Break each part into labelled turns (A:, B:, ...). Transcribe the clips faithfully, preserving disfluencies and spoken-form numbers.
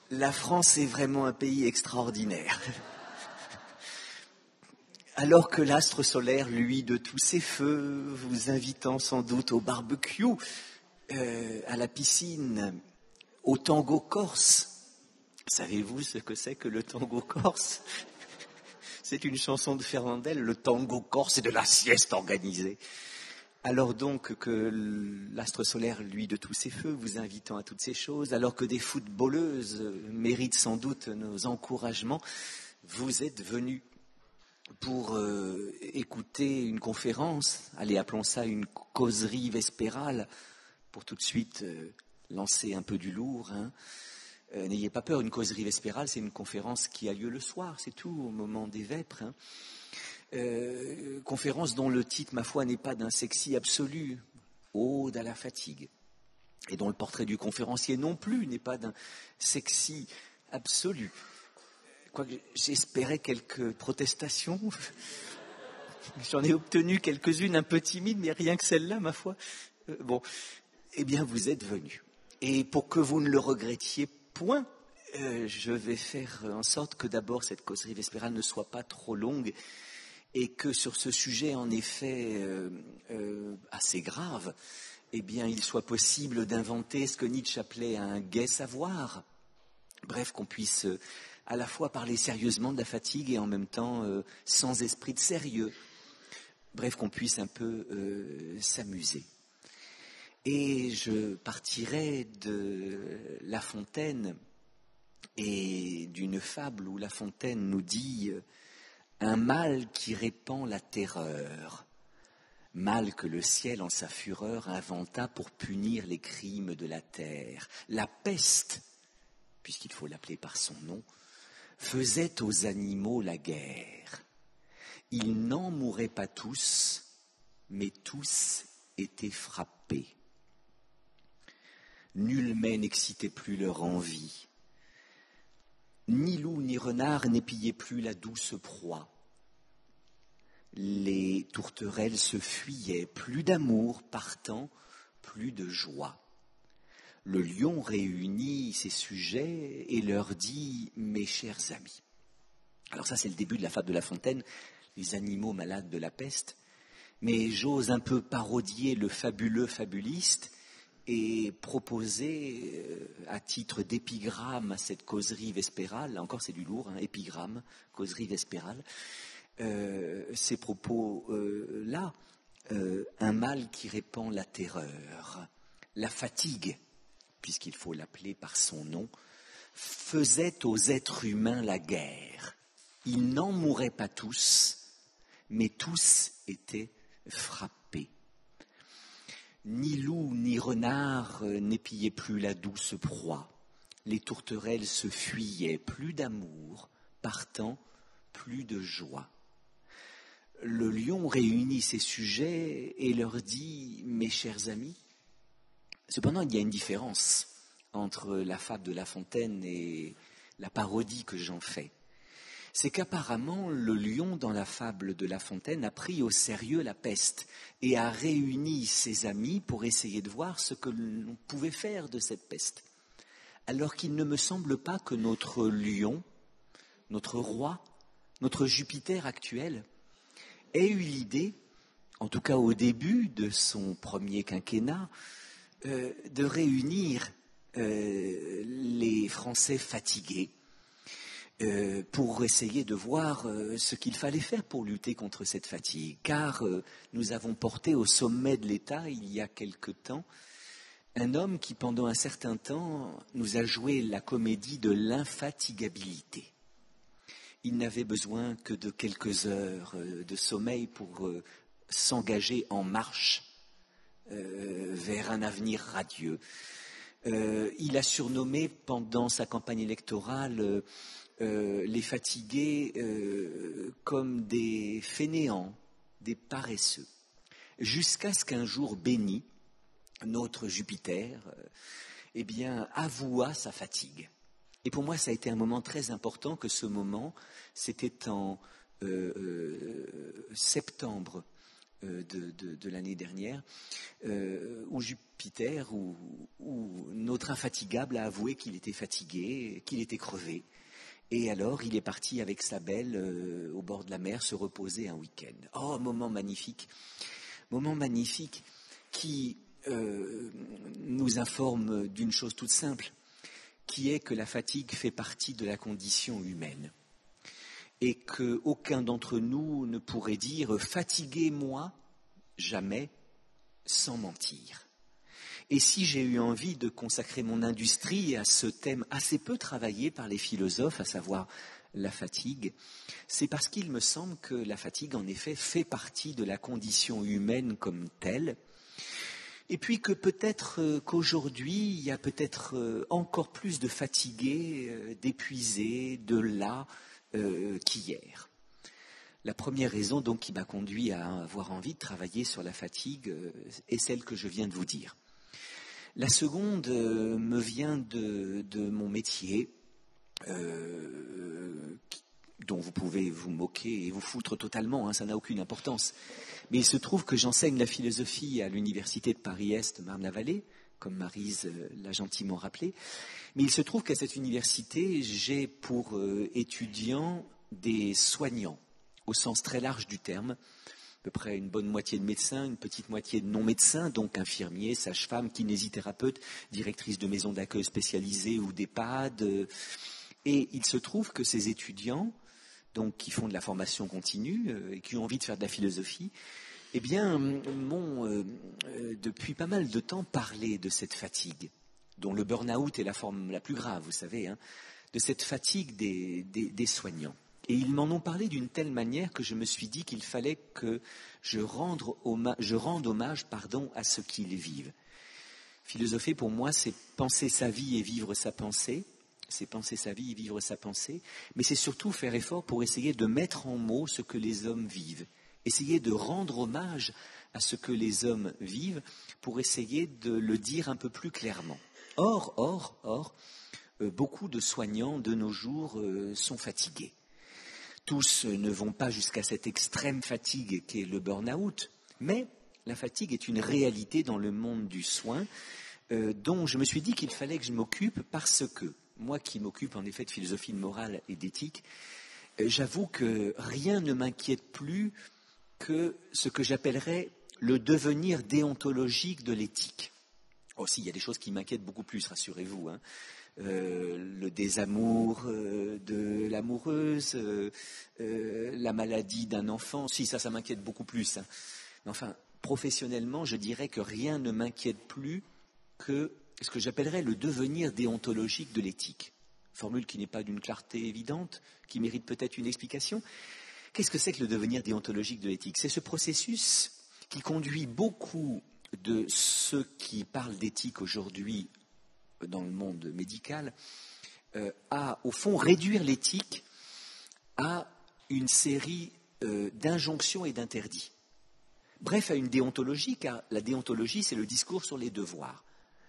A: La France est vraiment un pays extraordinaire. Alors que l'astre solaire, lui, de tous ses feux, vous invitant sans doute au barbecue, euh, à la piscine, au tango corse. Savez-vous ce que c'est que le tango corse? C'est une chanson de Fernandel, le tango corse, c'est de la sieste organisée. Alors donc que l'astre solaire, lui, de tous ses feux, vous invitant à toutes ces choses, alors que des footballeuses méritent sans doute nos encouragements, vous êtes venus pour euh, écouter une conférence, allez, appelons ça une causerie vespérale, pour tout de suite euh, lancer un peu du lourd. Hein. Euh, n'ayez pas peur, une causerie vespérale, c'est une conférence qui a lieu le soir, c'est tout, au moment des vêpres. Hein. Euh, conférence dont le titre, ma foi, n'est pas d'un sexy absolu, ode à la fatigue, et dont le portrait du conférencier non plus n'est pas d'un sexy absolu. Quoique j'espérais quelques protestations, j'en ai obtenu quelques-unes un peu timides, mais rien que celle-là, ma foi. Euh, bon, eh bien, vous êtes venus. Et pour que vous ne le regrettiez point, euh, je vais faire en sorte que d'abord cette causerie vespérale ne soit pas trop longue, et que sur ce sujet, en effet, euh, euh, assez grave, eh bien, il soit possible d'inventer ce que Nietzsche appelait un gai savoir. Bref, qu'on puisse euh, à la fois parler sérieusement de la fatigue et en même temps euh, sans esprit de sérieux. Bref, qu'on puisse un peu euh, s'amuser. Et je partirai de La Fontaine et d'une fable où La Fontaine nous dit euh, un mal qui répand la terreur, mal que le ciel en sa fureur inventa pour punir les crimes de la terre. La peste, puisqu'il faut l'appeler par son nom, faisait aux animaux la guerre. Ils n'en mouraient pas tous, mais tous étaient frappés. Nul mets n'excitait plus leur envie. Ni loup ni renard n'épillaient plus la douce proie. Les tourterelles se fuyaient, plus d'amour partant, plus de joie. Le lion réunit ses sujets et leur dit « Mes chers amis ». Alors ça, c'est le début de la fable de La Fontaine, les animaux malades de la peste. Mais j'ose un peu parodier le fabuleux fabuliste et proposer, euh, à titre d'épigramme à cette causerie vespérale, là encore c'est du lourd, hein, épigramme, causerie vespérale, euh, ces propos-là, euh, euh, un mal qui répand la terreur, la fatigue, puisqu'il faut l'appeler par son nom, faisait aux êtres humains la guerre. Ils n'en mouraient pas tous, mais tous étaient frappés. Ni loup ni renard n'épillaient plus la douce proie. Les tourterelles se fuyaient, plus d'amour, partant, plus de joie. Le lion réunit ses sujets et leur dit « Mes chers amis ». Cependant, il y a une différence entre la fable de La Fontaine et la parodie que j'en fais. C'est qu'apparemment, le lion, dans la fable de La Fontaine, a pris au sérieux la peste et a réuni ses amis pour essayer de voir ce que l'on pouvait faire de cette peste. Alors qu'il ne me semble pas que notre lion, notre roi, notre Jupiter actuel, ait eu l'idée, en tout cas au début de son premier quinquennat, euh, de réunir euh, les Français fatigués, Euh, pour essayer de voir euh, ce qu'il fallait faire pour lutter contre cette fatigue. Car euh, nous avons porté au sommet de l'État, il y a quelque temps, un homme qui, pendant un certain temps, nous a joué la comédie de l'infatigabilité. Il n'avait besoin que de quelques heures euh, de sommeil pour euh, s'engager en marche euh, vers un avenir radieux. Euh, il a surnommé, pendant sa campagne électorale, euh, Euh, les fatigués euh, comme des fainéants, des paresseux, jusqu'à ce qu'un jour béni, notre Jupiter, euh, eh bien, avoua sa fatigue. Et pour moi, ça a été un moment très important, que ce moment, c'était en euh, euh, septembre euh, de, de, de l'année dernière, euh, où Jupiter, où, où notre infatigable a avoué qu'il était fatigué, qu'il était crevé. Et alors, il est parti avec sa belle euh, au bord de la mer se reposer un week-end. Oh, moment magnifique, moment magnifique qui euh, nous informe d'une chose toute simple, qui est que la fatigue fait partie de la condition humaine. Et qu'aucun d'entre nous ne pourrait dire « fatiguez-moi » jamais sans mentir. Et si j'ai eu envie de consacrer mon industrie à ce thème assez peu travaillé par les philosophes, à savoir la fatigue, c'est parce qu'il me semble que la fatigue, en effet, fait partie de la condition humaine comme telle, et puis que peut-être euh, qu'aujourd'hui, il y a peut-être euh, encore plus de fatigués, euh, d'épuisés, de las, Euh, qu'hier. La première raison donc qui m'a conduit à avoir envie de travailler sur la fatigue euh, est celle que je viens de vous dire. La seconde euh, me vient de, de mon métier, euh, qui, dont vous pouvez vous moquer et vous foutre totalement, hein, ça n'a aucune importance. Mais il se trouve que j'enseigne la philosophie à l'université de Paris-Est, Marne-la-Vallée, comme Maryse euh, l'a gentiment rappelé. Mais il se trouve qu'à cette université, j'ai pour euh, étudiants des soignants, au sens très large du terme, à peu près une bonne moitié de médecins, une petite moitié de non-médecins, donc infirmiers, sages-femmes, kinésithérapeutes, directrices de maisons d'accueil spécialisées ou d'EHPAD. Et il se trouve que ces étudiants, donc qui font de la formation continue euh, et qui ont envie de faire de la philosophie, eh bien, m'ont euh, euh, depuis pas mal de temps parlé de cette fatigue, dont le burn-out est la forme la plus grave, vous savez, hein, de cette fatigue des, des, des soignants. Et ils m'en ont parlé d'une telle manière que je me suis dit qu'il fallait que je rende hommage, je rende hommage pardon, à ce qu'ils vivent. Philosopher, pour moi, c'est penser sa vie et vivre sa pensée. C'est penser sa vie et vivre sa pensée. Mais c'est surtout faire effort pour essayer de mettre en mots ce que les hommes vivent. Essayer de rendre hommage à ce que les hommes vivent pour essayer de le dire un peu plus clairement. Or, or, or, euh, beaucoup de soignants de nos jours euh, sont fatigués. Tous euh, ne vont pas jusqu'à cette extrême fatigue qu'est le burn-out, mais la fatigue est une réalité dans le monde du soin euh, dont je me suis dit qu'il fallait que je m'occupe parce que, moi qui m'occupe en effet de philosophie de morale et d'éthique, euh, j'avoue que rien ne m'inquiète plus que ce que j'appellerais le devenir déontologique de l'éthique. Aussi, il y a des choses qui m'inquiètent beaucoup plus, rassurez-vous. Hein. Euh, le désamour euh, de l'amoureuse, euh, euh, la maladie d'un enfant, si, ça, ça m'inquiète beaucoup plus. Hein. Mais enfin, professionnellement, je dirais que rien ne m'inquiète plus que ce que j'appellerais le devenir déontologique de l'éthique. Formule qui n'est pas d'une clarté évidente, qui mérite peut-être une explication. Qu'est-ce que c'est que le devenir déontologique de l'éthique ? C'est ce processus qui conduit beaucoup de ceux qui parlent d'éthique aujourd'hui dans le monde médical euh, à, au fond, réduire l'éthique à une série euh, d'injonctions et d'interdits. Bref, à une déontologie, car la déontologie, c'est le discours sur les devoirs.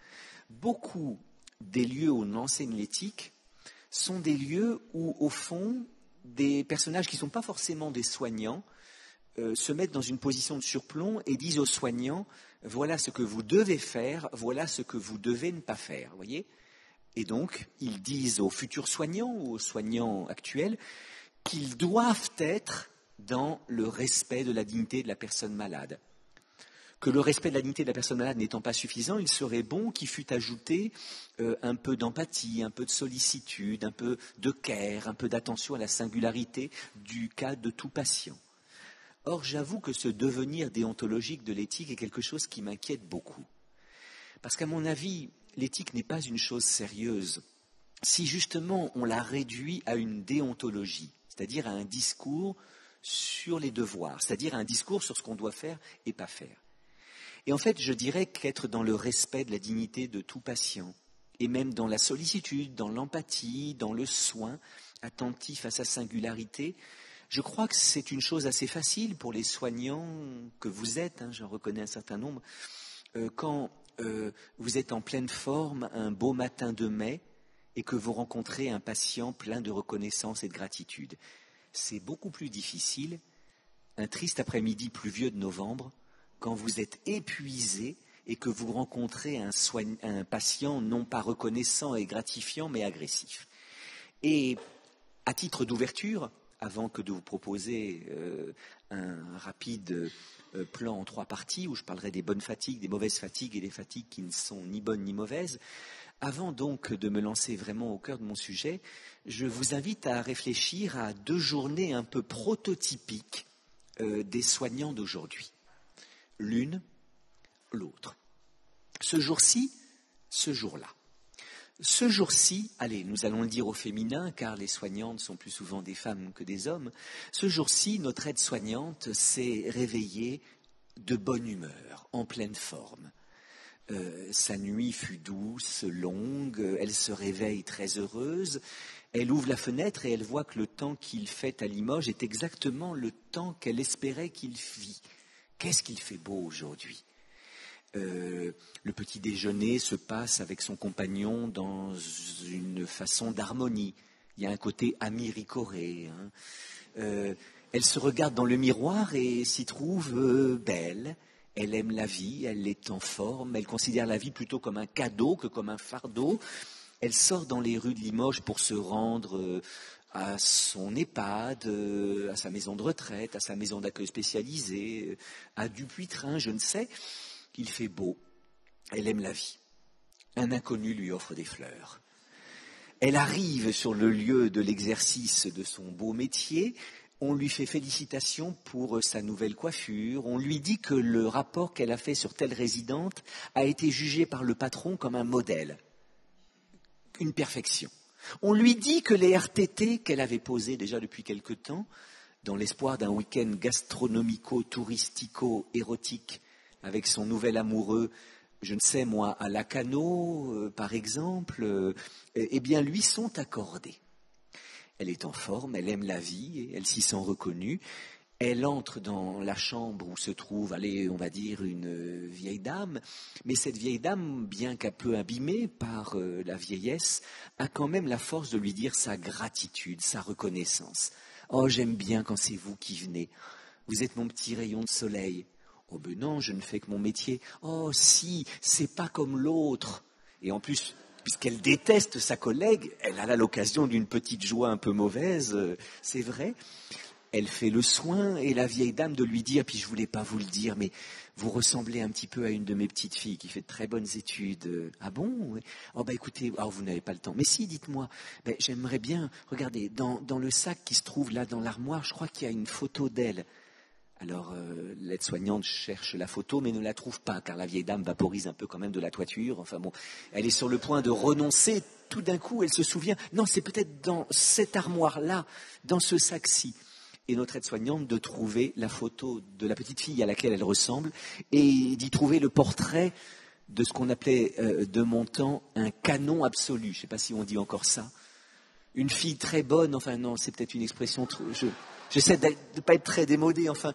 A: Beaucoup des lieux où on enseigne l'éthique sont des lieux où, au fond, des personnages qui ne sont pas forcément des soignants euh, se mettent dans une position de surplomb et disent aux soignants « voilà ce que vous devez faire, voilà ce que vous devez ne pas faire ». Voyez ? Et donc, ils disent aux futurs soignants ou aux soignants actuels qu'ils doivent être dans le respect de la dignité de la personne malade. Que le respect de la dignité de la personne malade n'étant pas suffisant, il serait bon qu'il fût ajouté euh, un peu d'empathie, un peu de sollicitude, un peu de care, un peu d'attention à la singularité du cas de tout patient. Or, j'avoue que ce devenir déontologique de l'éthique est quelque chose qui m'inquiète beaucoup. Parce qu'à mon avis, l'éthique n'est pas une chose sérieuse si justement on la réduit à une déontologie, c'est-à-dire à un discours sur les devoirs, c'est-à-dire à un discours sur ce qu'on doit faire et pas faire. Et en fait, je dirais qu'être dans le respect de la dignité de tout patient, et même dans la sollicitude, dans l'empathie, dans le soin, attentif à sa singularité, je crois que c'est une chose assez facile pour les soignants que vous êtes, hein, j'en reconnais un certain nombre, euh, quand euh, vous êtes en pleine forme un beau matin de mai et que vous rencontrez un patient plein de reconnaissance et de gratitude. C'est beaucoup plus difficile un triste après-midi pluvieux de novembre, quand vous êtes épuisé et que vous rencontrez un, soigne, un patient non pas reconnaissant et gratifiant, mais agressif. Et à titre d'ouverture, avant que de vous proposer euh, un rapide euh, plan en trois parties, où je parlerai des bonnes fatigues, des mauvaises fatigues et des fatigues qui ne sont ni bonnes ni mauvaises, avant donc de me lancer vraiment au cœur de mon sujet, je vous invite à réfléchir à deux journées un peu prototypiques euh, des soignants d'aujourd'hui. L'une, l'autre. Ce jour-ci, ce jour-là. Ce jour-ci, allez, nous allons le dire au féminin, car les soignantes sont plus souvent des femmes que des hommes. Ce jour-ci, notre aide-soignante s'est réveillée de bonne humeur, en pleine forme. Euh, sa nuit fut douce, longue, elle se réveille très heureuse. Elle ouvre la fenêtre et elle voit que le temps qu'il fait à Limoges est exactement le temps qu'elle espérait qu'il fît. Qu'est-ce qu'il fait beau aujourd'hui ? Euh, le petit déjeuner se passe avec son compagnon dans une façon d'harmonie. Il y a un côté ami ricoré. Hein. Euh, elle se regarde dans le miroir et s'y trouve euh, belle. Elle aime la vie, elle est en forme, elle considère la vie plutôt comme un cadeau que comme un fardeau. Elle sort dans les rues de Limoges pour se rendre euh, à son EHPAD, euh, à sa maison de retraite, à sa maison d'accueil spécialisée, euh, à Dupuytren, je ne sais. Il fait beau, elle aime la vie. Un inconnu lui offre des fleurs. Elle arrive sur le lieu de l'exercice de son beau métier, on lui fait félicitations pour sa nouvelle coiffure, on lui dit que le rapport qu'elle a fait sur telle résidente a été jugé par le patron comme un modèle, une perfection. On lui dit que les R T T qu'elle avait posés déjà depuis quelque temps, dans l'espoir d'un week-end gastronomico-touristico-érotique, avec son nouvel amoureux, je ne sais moi, à Lacanau, euh, par exemple, euh, eh bien, lui sont accordés. Elle est en forme, elle aime la vie, et elle s'y sent reconnue. Elle entre dans la chambre où se trouve, allez, on va dire, une vieille dame, mais cette vieille dame, bien qu'un peu abîmée par euh, la vieillesse, a quand même la force de lui dire sa gratitude, sa reconnaissance. « Oh, j'aime bien quand c'est vous qui venez. Vous êtes mon petit rayon de soleil. » « Oh ben non, je ne fais que mon métier. »« Oh si, c'est pas comme l'autre. » Et en plus, puisqu'elle déteste sa collègue, elle a là l'occasion d'une petite joie un peu mauvaise, euh, c'est vrai. Elle fait le soin et la vieille dame de lui dire, puis je voulais pas vous le dire, mais vous ressemblez un petit peu à une de mes petites filles qui fait de très bonnes études. Ah bon ? Oh ben écoutez, oh, vous n'avez pas le temps. Mais si, dites-moi, ben, j'aimerais bien, regardez, dans, dans le sac qui se trouve là dans l'armoire, je crois qu'il y a une photo d'elle. Alors, euh, l'aide-soignante cherche la photo, mais ne la trouve pas, car la vieille dame vaporise un peu quand même de la toiture. Enfin bon, elle est sur le point de renoncer. Tout d'un coup, elle se souvient, non, c'est peut-être dans cette armoire-là, dans ce sac-ci. Et notre aide-soignante de trouver la photo de la petite fille à laquelle elle ressemble et d'y trouver le portrait de ce qu'on appelait euh, de mon temps un canon absolu. Je ne sais pas si on dit encore ça. Une fille très bonne, enfin non, c'est peut-être une expression trop... Je... J'essaie de ne pas être très démodé, enfin,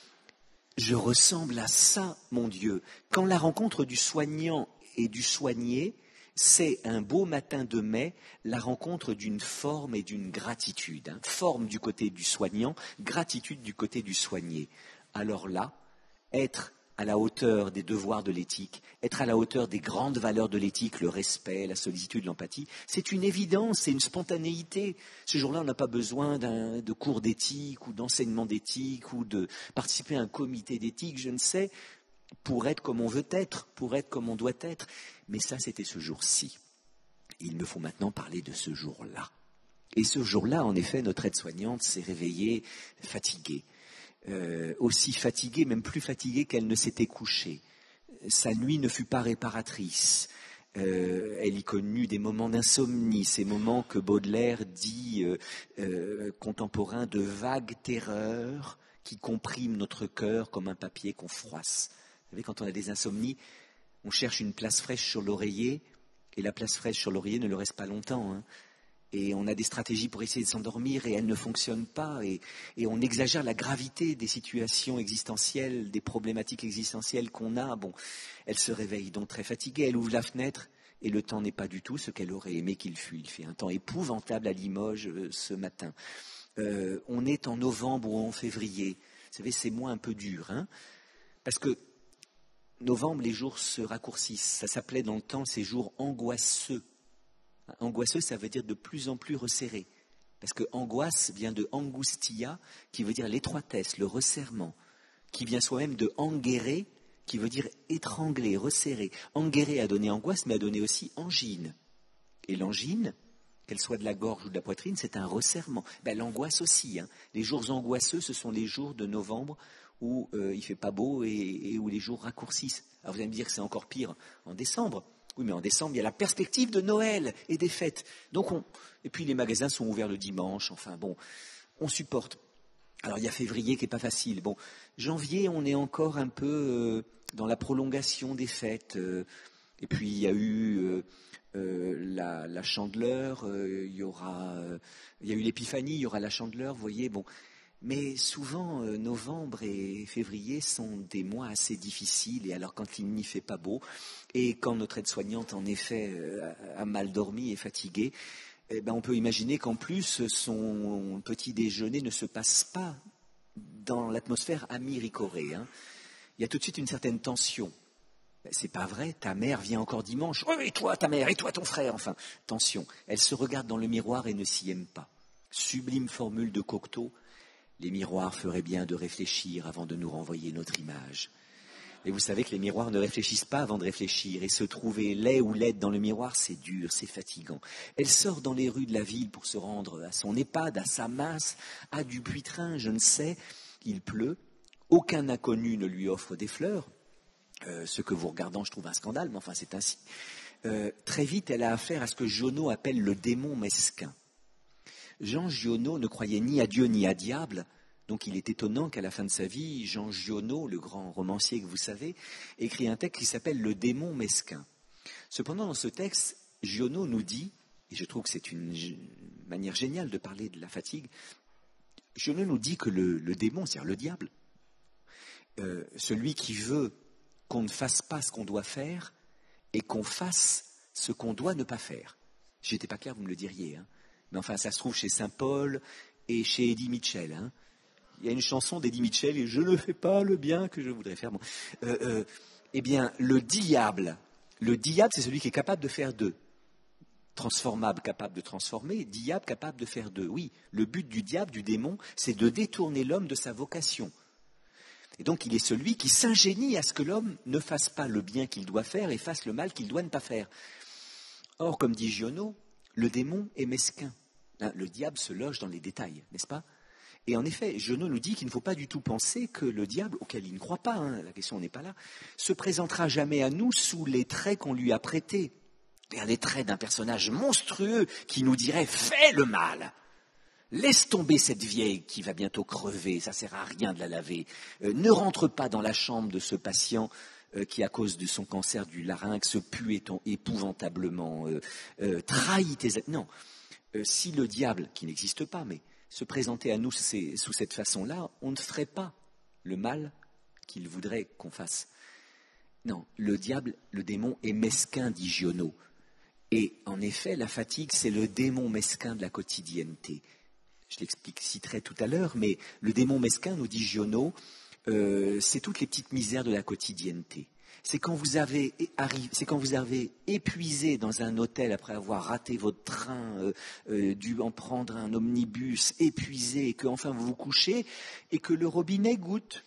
A: je ressemble à ça, mon Dieu. Quand la rencontre du soignant et du soigné, c'est un beau matin de mai, la rencontre d'une forme et d'une gratitude. Hein. Forme du côté du soignant, gratitude du côté du soigné. Alors là, être à la hauteur des devoirs de l'éthique, être à la hauteur des grandes valeurs de l'éthique, le respect, la sollicitude, l'empathie, c'est une évidence, c'est une spontanéité. Ce jour-là, on n'a pas besoin d'un, de cours d'éthique ou d'enseignement d'éthique ou de participer à un comité d'éthique, je ne sais, pour être comme on veut être, pour être comme on doit être. Mais ça, c'était ce jour-ci. Il me faut maintenant parler de ce jour-là. Et ce jour-là, en effet, notre aide-soignante s'est réveillée fatiguée. Euh, aussi fatiguée, même plus fatiguée qu'elle ne s'était couchée. Sa nuit ne fut pas réparatrice. Euh, elle y connut des moments d'insomnie, ces moments que Baudelaire dit euh, euh, contemporains de vagues terreurs qui compriment notre cœur comme un papier qu'on froisse. Vous savez, quand on a des insomnies, on cherche une place fraîche sur l'oreiller, et la place fraîche sur l'oreiller ne le reste pas longtemps, hein. Et on a des stratégies pour essayer de s'endormir et elles ne fonctionnent pas. Et, et on exagère la gravité des situations existentielles, des problématiques existentielles qu'on a. Bon, elle se réveille donc très fatiguée, elle ouvre la fenêtre et le temps n'est pas du tout ce qu'elle aurait aimé qu'il fût. Il fait un temps épouvantable à Limoges euh, ce matin. Euh, on est en novembre ou en février. Vous savez, ces mois un peu durs, hein, parce que novembre, les jours se raccourcissent. Ça s'appelait dans le temps ces jours angoisseux. Angoisseux, ça veut dire de plus en plus resserré. Parce que angoisse vient de angustia, qui veut dire l'étroitesse, le resserrement, qui vient soi-même de anguéré, qui veut dire étrangler, resserrer. Anguéré a donné angoisse, mais a donné aussi angine. Et l'angine, qu'elle soit de la gorge ou de la poitrine, c'est un resserrement. Ben, l'angoisse aussi. Hein. Les jours angoisseux, ce sont les jours de novembre où euh, il ne fait pas beau et, et où les jours raccourcissent. Alors vous allez me dire que c'est encore pire en décembre. Oui, mais en décembre, il y a la perspective de Noël et des fêtes. Donc on... Et puis les magasins sont ouverts le dimanche. Enfin bon, on supporte. Alors il y a février qui n'est pas facile. Bon, janvier, on est encore un peu euh, dans la prolongation des fêtes. Euh, et puis il y a eu euh, euh, la, la Chandeleur, euh, il y aura, euh, il y a eu l'Épiphanie, il y aura la Chandeleur. Vous voyez, bon. Mais souvent, euh, novembre et février sont des mois assez difficiles, et alors quand il n'y fait pas beau, et quand notre aide-soignante, en effet, euh, a mal dormi et fatiguée, eh ben, on peut imaginer qu'en plus, son petit déjeuner ne se passe pas dans l'atmosphère amiricorée. Hein. Il y a tout de suite une certaine tension. Ben, c'est pas vrai, ta mère vient encore dimanche. Oui, et toi, ta mère, et toi, ton frère. Enfin, tension. Elle se regarde dans le miroir et ne s'y aime pas. Sublime formule de Cocteau. Les miroirs feraient bien de réfléchir avant de nous renvoyer notre image. Et vous savez que les miroirs ne réfléchissent pas avant de réfléchir. Et se trouver laid ou laide dans le miroir, c'est dur, c'est fatigant. Elle sort dans les rues de la ville pour se rendre à son EHPAD, à sa masse, à Dupuytren, je ne sais. Il pleut. Aucun inconnu ne lui offre des fleurs. Euh, ce que vous regardant, je trouve un scandale, mais enfin c'est ainsi. Euh, très vite, elle a affaire à ce que Giono appelle le démon mesquin. Jean Giono ne croyait ni à Dieu ni à diable, donc il est étonnant qu'à la fin de sa vie, Jean Giono, le grand romancier que vous savez, écrit un texte qui s'appelle « Le démon mesquin ». Cependant, dans ce texte, Giono nous dit, et je trouve que c'est une manière géniale de parler de la fatigue, Giono nous dit que le, le démon, c'est-à-dire le diable, euh, celui qui veut qu'on ne fasse pas ce qu'on doit faire et qu'on fasse ce qu'on doit ne pas faire. Si j'étais pas clair, vous me le diriez, hein. Mais enfin, ça se trouve chez Saint-Paul et chez Eddie Mitchell. Hein. Il y a une chanson d'Eddie Mitchell, et je ne fais pas le bien que je voudrais faire. Bon. Euh, euh, eh bien, le diable, le diable, c'est celui qui est capable de faire deux. Transformable, capable de transformer, diable, capable de faire deux. Oui, le but du diable, du démon, c'est de détourner l'homme de sa vocation. Et donc, il est celui qui s'ingénie à ce que l'homme ne fasse pas le bien qu'il doit faire et fasse le mal qu'il doit ne pas faire. Or, comme dit Giono, le démon est mesquin. Le diable se loge dans les détails, n'est-ce pas? Et en effet, Giono nous dit qu'il ne faut pas du tout penser que le diable, auquel il ne croit pas, hein, la question n'est pas là, se présentera jamais à nous sous les traits qu'on lui a prêtés. Les traits d'un personnage monstrueux qui nous dirait « fais le mal ». Laisse tomber cette vieille qui va bientôt crever, ça ne sert à rien de la laver. Euh, ne rentre pas dans la chambre de ce patient euh, qui, à cause de son cancer du larynx, pue épouvantablement, euh, euh, trahit tes... Non, euh, si le diable, qui n'existe pas, mais se présentait à nous c'est, sous cette façon-là, on ne ferait pas le mal qu'il voudrait qu'on fasse. Non, le diable, le démon est mesquin, dit Giono. Et en effet, la fatigue, c'est le démon mesquin de la quotidienneté. Je l'expliciterai tout à l'heure, mais le démon mesquin, nous dit Giono, euh, c'est toutes les petites misères de la quotidienneté. C'est quand vous avez arrivé, c'est quand vous avez épuisé dans un hôtel après avoir raté votre train, euh, euh, dû en prendre un omnibus, épuisé, et que enfin vous vous couchez et que le robinet goutte.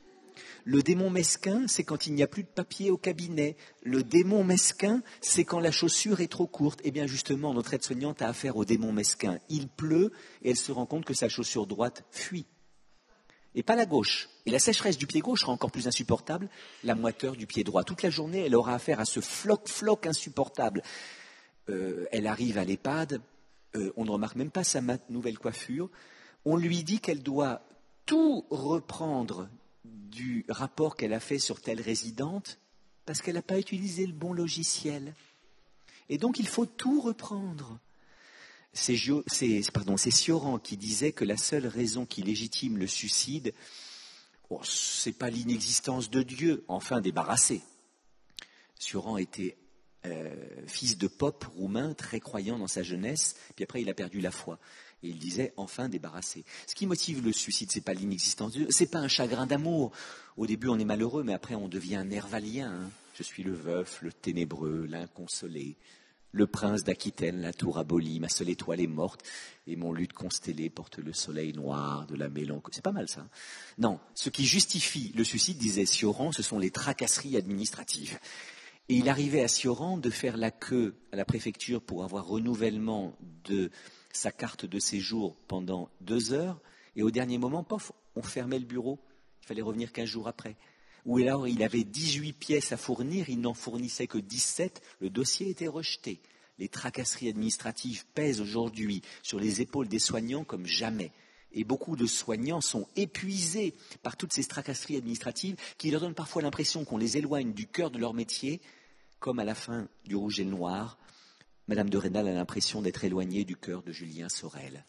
A: Le démon mesquin, c'est quand il n'y a plus de papier au cabinet. Le démon mesquin, c'est quand la chaussure est trop courte. Eh bien, justement, notre aide-soignante a affaire au démon mesquin. Il pleut et elle se rend compte que sa chaussure droite fuit. Et pas la gauche. Et la sécheresse du pied gauche sera encore plus insupportable, la moiteur du pied droit. Toute la journée, elle aura affaire à ce floc-floc insupportable. Euh, elle arrive à l'EHPAD, euh, on ne remarque même pas sa nouvelle coiffure. On lui dit qu'elle doit tout reprendre du rapport qu'elle a fait sur telle résidente parce qu'elle n'a pas utilisé le bon logiciel. Et donc, il faut tout reprendre. C'est, c'est, pardon, c'est Sioran qui disait que la seule raison qui légitime le suicide, oh, ce n'est pas l'inexistence de Dieu, enfin débarrassé. Sioran était euh, fils de pope roumain, très croyant dans sa jeunesse, puis après il a perdu la foi. Et il disait, enfin débarrassé. Ce qui motive le suicide, c'est pas l'inexistence de Dieu, c'est pas un chagrin d'amour. Au début, on est malheureux, mais après, on devient un nervalien. Hein. Je suis le veuf, le ténébreux, l'inconsolé, le prince d'Aquitaine, la tour abolie, ma seule étoile est morte, et mon luth constellé porte le soleil noir de la mélancolie. C'est pas mal, ça. Hein. Non, ce qui justifie le suicide, disait Sioran, ce sont les tracasseries administratives. Et il arrivait à Sioran de faire la queue à la préfecture pour avoir renouvellement de sa carte de séjour pendant deux heures, et au dernier moment, pof, on fermait le bureau. Il fallait revenir quinze jours après. Ou alors, il avait dix-huit pièces à fournir, il n'en fournissait que dix-sept, le dossier était rejeté. Les tracasseries administratives pèsent aujourd'hui sur les épaules des soignants comme jamais. Et beaucoup de soignants sont épuisés par toutes ces tracasseries administratives qui leur donnent parfois l'impression qu'on les éloigne du cœur de leur métier, comme à la fin du Rouge et le Noir. Madame de Rênal a l'impression d'être éloignée du cœur de Julien Sorel.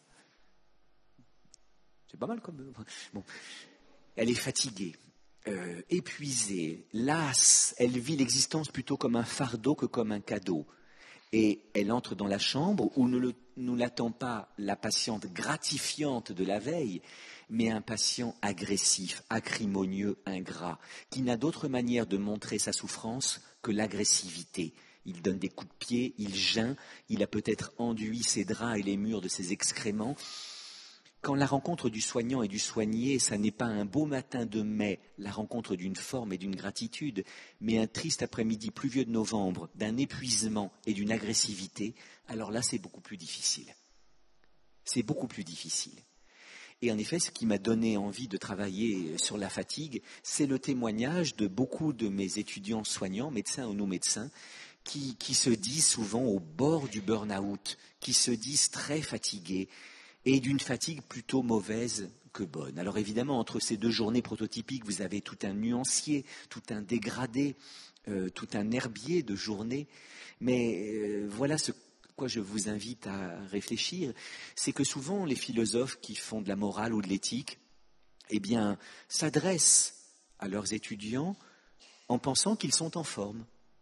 A: C'est pas mal comme... Bon. Elle est fatiguée, euh, épuisée, lasse. Elle vit l'existence plutôt comme un fardeau que comme un cadeau. Et elle entre dans la chambre où ne, le, ne l'attend pas la patiente gratifiante de la veille, mais un patient agressif, acrimonieux, ingrat, qui n'a d'autre manière de montrer sa souffrance que l'agressivité. Il donne des coups de pied, il geint, il a peut-être enduit ses draps et les murs de ses excréments. Quand la rencontre du soignant et du soigné, ça n'est pas un beau matin de mai, la rencontre d'une forme et d'une gratitude, mais un triste après-midi pluvieux de novembre, d'un épuisement et d'une agressivité, alors là, c'est beaucoup plus difficile. C'est beaucoup plus difficile. Et en effet, ce qui m'a donné envie de travailler sur la fatigue, c'est le témoignage de beaucoup de mes étudiants soignants, médecins ou non-médecins, qui, qui se disent souvent au bord du burn-out, qui se disent très fatigués, et d'une fatigue plutôt mauvaise que bonne. Alors évidemment, entre ces deux journées prototypiques, vous avez tout un nuancier, tout un dégradé, euh, tout un herbier de journées, mais euh, voilà ce quoi je vous invite à réfléchir, c'est que souvent les philosophes qui font de la morale ou de l'éthique, eh bien, s'adressent à leurs étudiants en pensant qu'ils sont en forme,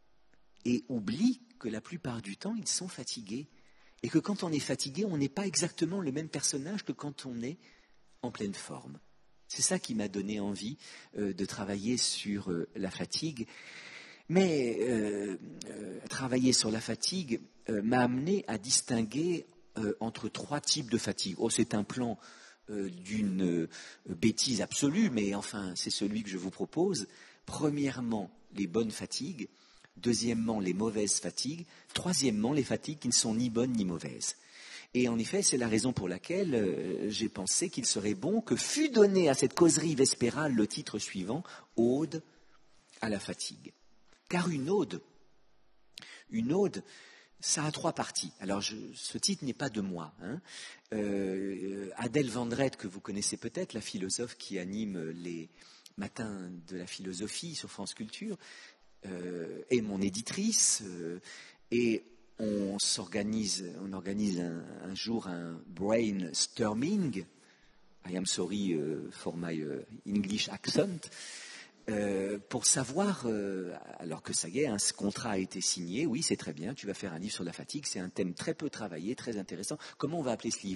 A: et oublient que la plupart du temps, ils sont fatigués. Et que quand on est fatigué, on n'est pas exactement le même personnage que quand on est en pleine forme. C'est ça qui m'a donné envie euh, de travailler sur euh, la fatigue. Mais euh, euh, travailler sur la fatigue euh, m'a amené à distinguer euh, entre trois types de fatigue. Oh, c'est un plan euh, d'une euh, bêtise absolue, mais enfin, c'est celui que je vous propose. Premièrement, les bonnes fatigues. Deuxièmement, les mauvaises fatigues. Troisièmement, les fatigues qui ne sont ni bonnes ni mauvaises. Et en effet, c'est la raison pour laquelle euh, j'ai pensé qu'il serait bon que fût donné à cette causerie vespérale le titre suivant, Ode à la fatigue. Car une ode, une ode, ça a trois parties. Alors, je, ce titre n'est pas de moi. Hein. Euh, Adèle Vendrette, que vous connaissez peut-être, la philosophe qui anime les matins de la philosophie sur France Culture, Euh, est mon éditrice euh, et on s'organise, on organise un, un jour un brainstorming. I am sorry uh, for my uh, English accent. Euh, pour savoir, euh, alors que ça y est, hein, ce contrat a été signé, oui, c'est très bien, tu vas faire un livre sur la fatigue, c'est un thème très peu travaillé, très intéressant. Comment on va appeler ce livre ?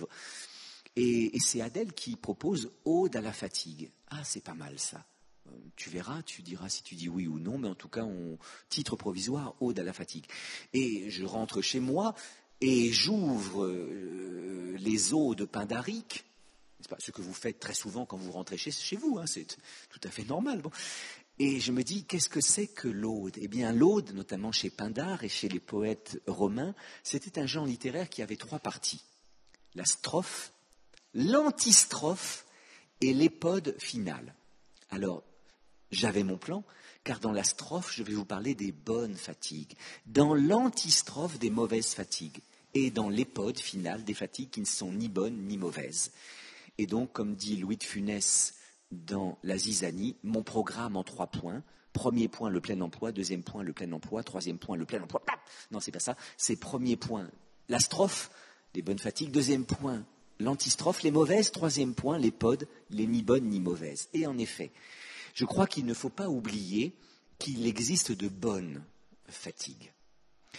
A: et, et c'est Adèle qui propose Ode à la fatigue. Ah, c'est pas mal ça. Tu verras, tu diras si tu dis oui ou non, mais en tout cas, on, titre provisoire, Ode à la fatigue. Et je rentre chez moi et j'ouvre euh, les eaux de Pindaric, n'est-ce pas, ce que vous faites très souvent quand vous rentrez chez, chez vous, hein, c'est tout à fait normal. Bon. Et je me dis, qu'est-ce que c'est que l'Aude ? Eh bien, l'Aude, notamment chez Pindare et chez les poètes romains, c'était un genre littéraire qui avait trois parties. La strophe, l'antistrophe et l'épode finale. Alors, j'avais mon plan, car dans la strophe, je vais vous parler des bonnes fatigues, dans l'antistrophe des mauvaises fatigues, et dans l'épode finale des fatigues qui ne sont ni bonnes ni mauvaises. Et donc, comme dit Louis de Funès dans La Zizanie, mon programme en trois points. Premier point, le plein emploi. Deuxième point, le plein emploi. Troisième point, le plein emploi. Non, c'est pas ça. C'est premier point, la strophe, les bonnes fatigues. Deuxième point, l'antistrophe, les mauvaises. Troisième point, l'épode, les ni bonnes ni mauvaises. Et en effet, je crois qu'il ne faut pas oublier qu'il existe de bonnes fatigues.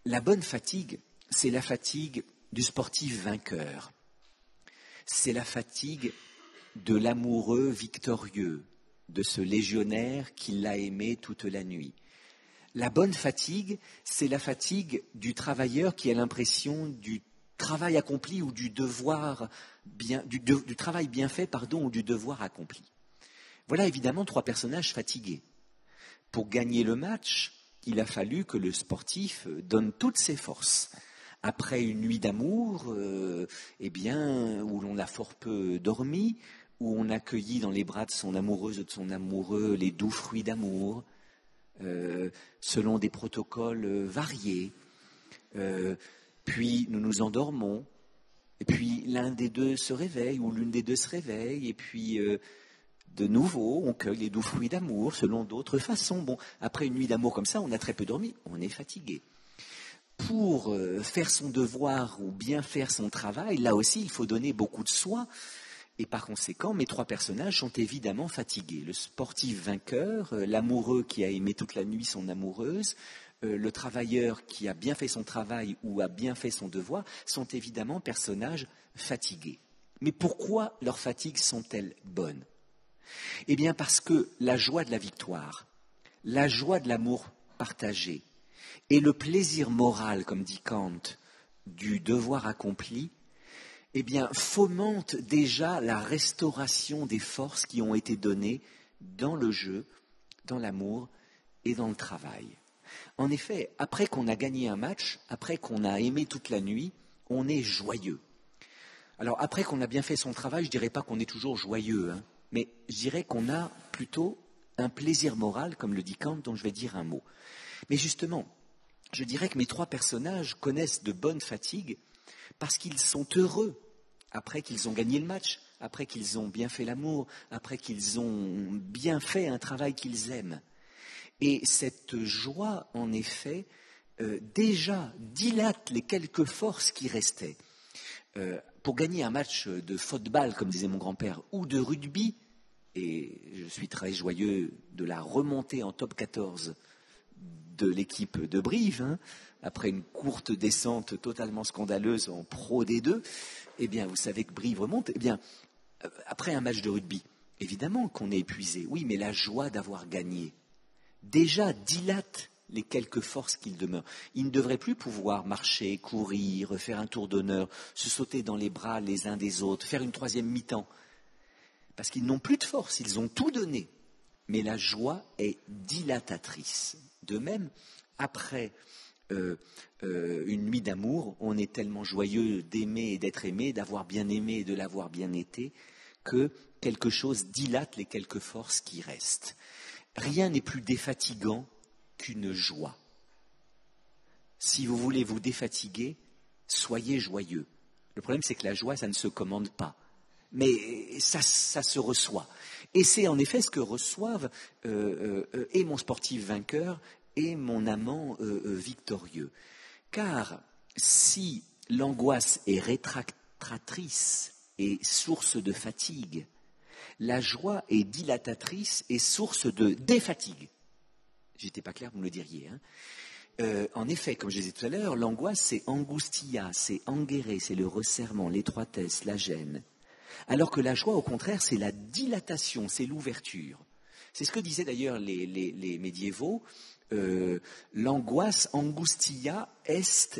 A: la bonne fatigue, c'est la fatigue du sportif vainqueur. C'est la fatigue de l'amoureux victorieux, de ce légionnaire qui l'a aimé toute la nuit. La bonne fatigue, c'est la fatigue du travailleur qui a l'impression du travail accompli ou du devoir bien, du, de, du travail bien fait, pardon, ou du devoir accompli. Voilà évidemment trois personnages fatigués. Pour gagner le match, il a fallu que le sportif donne toutes ses forces. Après une nuit d'amour, euh, eh bien, où l'on a fort peu dormi, où on a cueilli dans les bras de son amoureuse ou de son amoureux les doux fruits d'amour, euh, selon des protocoles variés. Euh, puis nous nous endormons, et puis l'un des deux se réveille, ou l'une des deux se réveille, et puis euh, de nouveau on cueille les doux fruits d'amour selon d'autres façons. Bon, après une nuit d'amour comme ça, on a très peu dormi, on est fatigué. Pour euh, faire son devoir ou bien faire son travail, là aussi il faut donner beaucoup de soi. Et par conséquent, mes trois personnages sont évidemment fatigués. Le sportif vainqueur, euh, l'amoureux qui a aimé toute la nuit son amoureuse, euh, le travailleur qui a bien fait son travail ou a bien fait son devoir, sont évidemment personnages fatigués. Mais pourquoi leurs fatigues sont-elles bonnes? Eh bien parce que la joie de la victoire, la joie de l'amour partagé et le plaisir moral, comme dit Kant, du devoir accompli, eh bien, fomente déjà la restauration des forces qui ont été données dans le jeu, dans l'amour et dans le travail. En effet, après qu'on a gagné un match, après qu'on a aimé toute la nuit, on est joyeux. Alors, après qu'on a bien fait son travail, je ne dirais pas qu'on est toujours joyeux, hein, mais je dirais qu'on a plutôt un plaisir moral, comme le dit Kant, dont je vais dire un mot. Mais justement, je dirais que mes trois personnages connaissent de bonnes fatigues parce qu'ils sont heureux après qu'ils ont gagné le match, après qu'ils ont bien fait l'amour, après qu'ils ont bien fait un travail qu'ils aiment. Et cette joie, en effet, euh, déjà dilate les quelques forces qui restaient. Euh, pour gagner un match de football, comme disait mon grand-père, ou de rugby, et je suis très joyeux de la remontée en top quatorze de l'équipe de Brive, hein, après une courte descente totalement scandaleuse en Pro D deux, eh bien, vous savez que Brive remonte. Eh bien, après un match de rugby, évidemment qu'on est épuisé. Oui, mais la joie d'avoir gagné déjà dilate les quelques forces qu'il demeure. Ils ne devraient plus pouvoir marcher, courir, faire un tour d'honneur, se sauter dans les bras les uns des autres, faire une troisième mi-temps. Parce qu'ils n'ont plus de force, ils ont tout donné. Mais la joie est dilatatrice. De même, après euh, euh, une nuit d'amour, on est tellement joyeux d'aimer et d'être aimé, d'avoir bien aimé et de l'avoir bien été, que quelque chose dilate les quelques forces qui restent. Rien n'est plus défatigant qu'une joie. Si vous voulez vous défatiguer, soyez joyeux. Le problème, c'est que la joie, ça ne se commande pas. Mais ça, ça se reçoit. Et c'est en effet ce que reçoivent euh, euh, et mon sportif vainqueur et mon amant euh, euh, victorieux. Car si l'angoisse est rétractatrice et source de fatigue, la joie est dilatatrice et source de défatigue. J'étais pas clair, vous me le diriez. Hein. Euh, en effet, comme je disais tout à l'heure, l'angoisse, c'est angustia, c'est enguerré, c'est le resserrement, l'étroitesse, la gêne. Alors que la joie, au contraire, c'est la dilatation, c'est l'ouverture. C'est ce que disaient d'ailleurs les, les, les médiévaux. Euh, l'angoisse, angustia est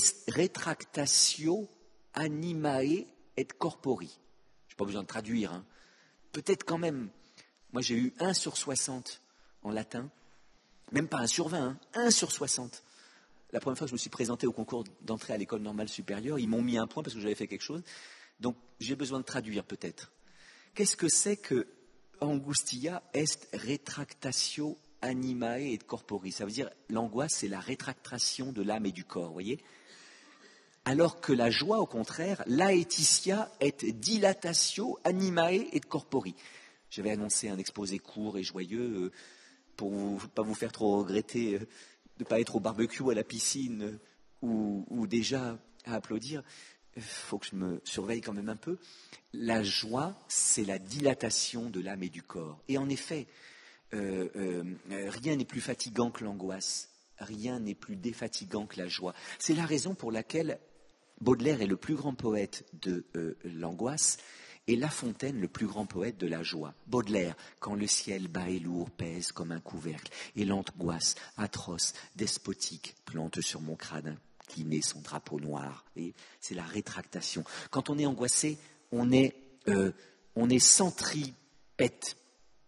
A: retractatio animae et corpori. Je n'ai pas besoin de traduire. Hein. Peut-être quand même, moi j'ai eu un sur soixante en latin, même pas un sur vingt, hein, un sur soixante. La première fois que je me suis présenté au concours d'entrée à l'école normale supérieure, ils m'ont mis un point parce que j'avais fait quelque chose. Donc, j'ai besoin de traduire peut-être. Qu'est-ce que c'est que angustia est retractatio animae et corpori? Ça veut dire l'angoisse, c'est la rétractation de l'âme et du corps, vous voyez? Alors que la joie, au contraire, laetitia est dilatatio animae et corpori. J'avais annoncé un exposé court et joyeux pour ne pas vous faire trop regretter de ne pas être au barbecue, à la piscine ou, ou déjà à applaudir. Il faut que je me surveille quand même un peu. La joie, c'est la dilatation de l'âme et du corps. Et en effet, euh, euh, rien n'est plus fatigant que l'angoisse. rien n'est plus défatigant que la joie. C'est la raison pour laquelle Baudelaire est le plus grand poète de euh, l'angoisse et La Fontaine le plus grand poète de la joie. Baudelaire, quand le ciel bas et lourd pèse comme un couvercle et l'angoisse atroce, despotique, plante sur mon crâne incliné son drapeau noir. Et c'est la rétractation. Quand on est angoissé, on est, euh, on est centripète.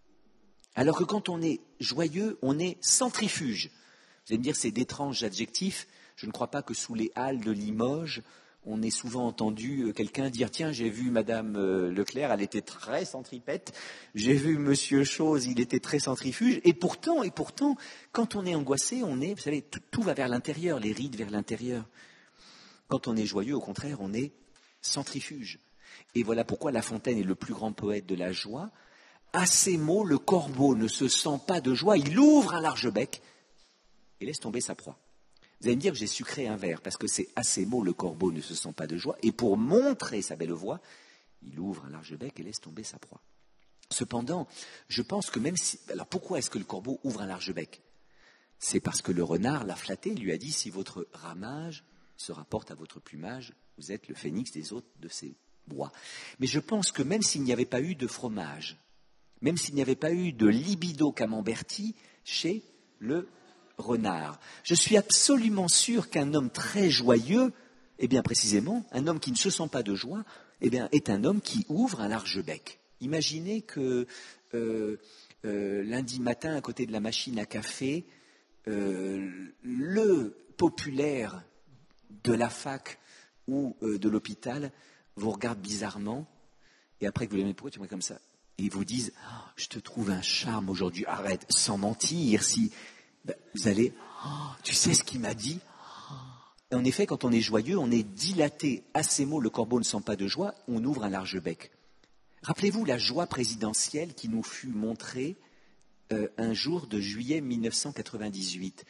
A: Alors que quand on est joyeux, on est centrifuge. Vous allez me dire, c'est d'étranges adjectifs. Je ne crois pas que sous les halles de Limoges, on ait souvent entendu quelqu'un dire « Tiens, j'ai vu Madame Leclerc, elle était très centripète. J'ai vu Monsieur Chose, il était très centrifuge. » Et pourtant, et pourtant, quand on est angoissé, on est, vous savez, tout, tout va vers l'intérieur, les rides vers l'intérieur. Quand on est joyeux, au contraire, on est centrifuge. Et voilà pourquoi La Fontaine est le plus grand poète de la joie. À ces mots, le corbeau ne se sent pas de joie, il ouvre un large bec et laisse tomber sa proie. Vous allez me dire que j'ai sucré un verre, parce que c'est à ces mots, le corbeau ne se sent pas de joie, et pour montrer sa belle voix, il ouvre un large bec et laisse tomber sa proie. Cependant, je pense que même si... Alors pourquoi est-ce que le corbeau ouvre un large bec? C'est parce que le renard l'a flatté, il lui a dit, si votre ramage se rapporte à votre plumage, vous êtes le phénix des hôtes de ces bois. Mais je pense que même s'il n'y avait pas eu de fromage, même s'il n'y avait pas eu de libido camemberti chez le renard, je suis absolument sûr qu'un homme très joyeux, eh bien précisément, un homme qui ne se sent pas de joie, eh bien, est un homme qui ouvre un large bec. Imaginez que euh, euh, lundi matin, à côté de la machine à café, euh, le populaire de la fac ou euh, de l'hôpital vous regarde bizarrement, et après que vous l'aimez, pourquoi tu me comme ça? Et ils vous disent oh, « Je te trouve un charme aujourd'hui, arrête, sans mentir, si... Ben, » vous allez oh, « Tu sais ce qu'il m'a dit ?» Et en effet, quand on est joyeux, on est dilaté. À ces mots, le corbeau ne sent pas de joie, on ouvre un large bec. Rappelez-vous la joie présidentielle qui nous fut montrée euh, un jour de juillet mille neuf cent quatre-vingt-dix-huit.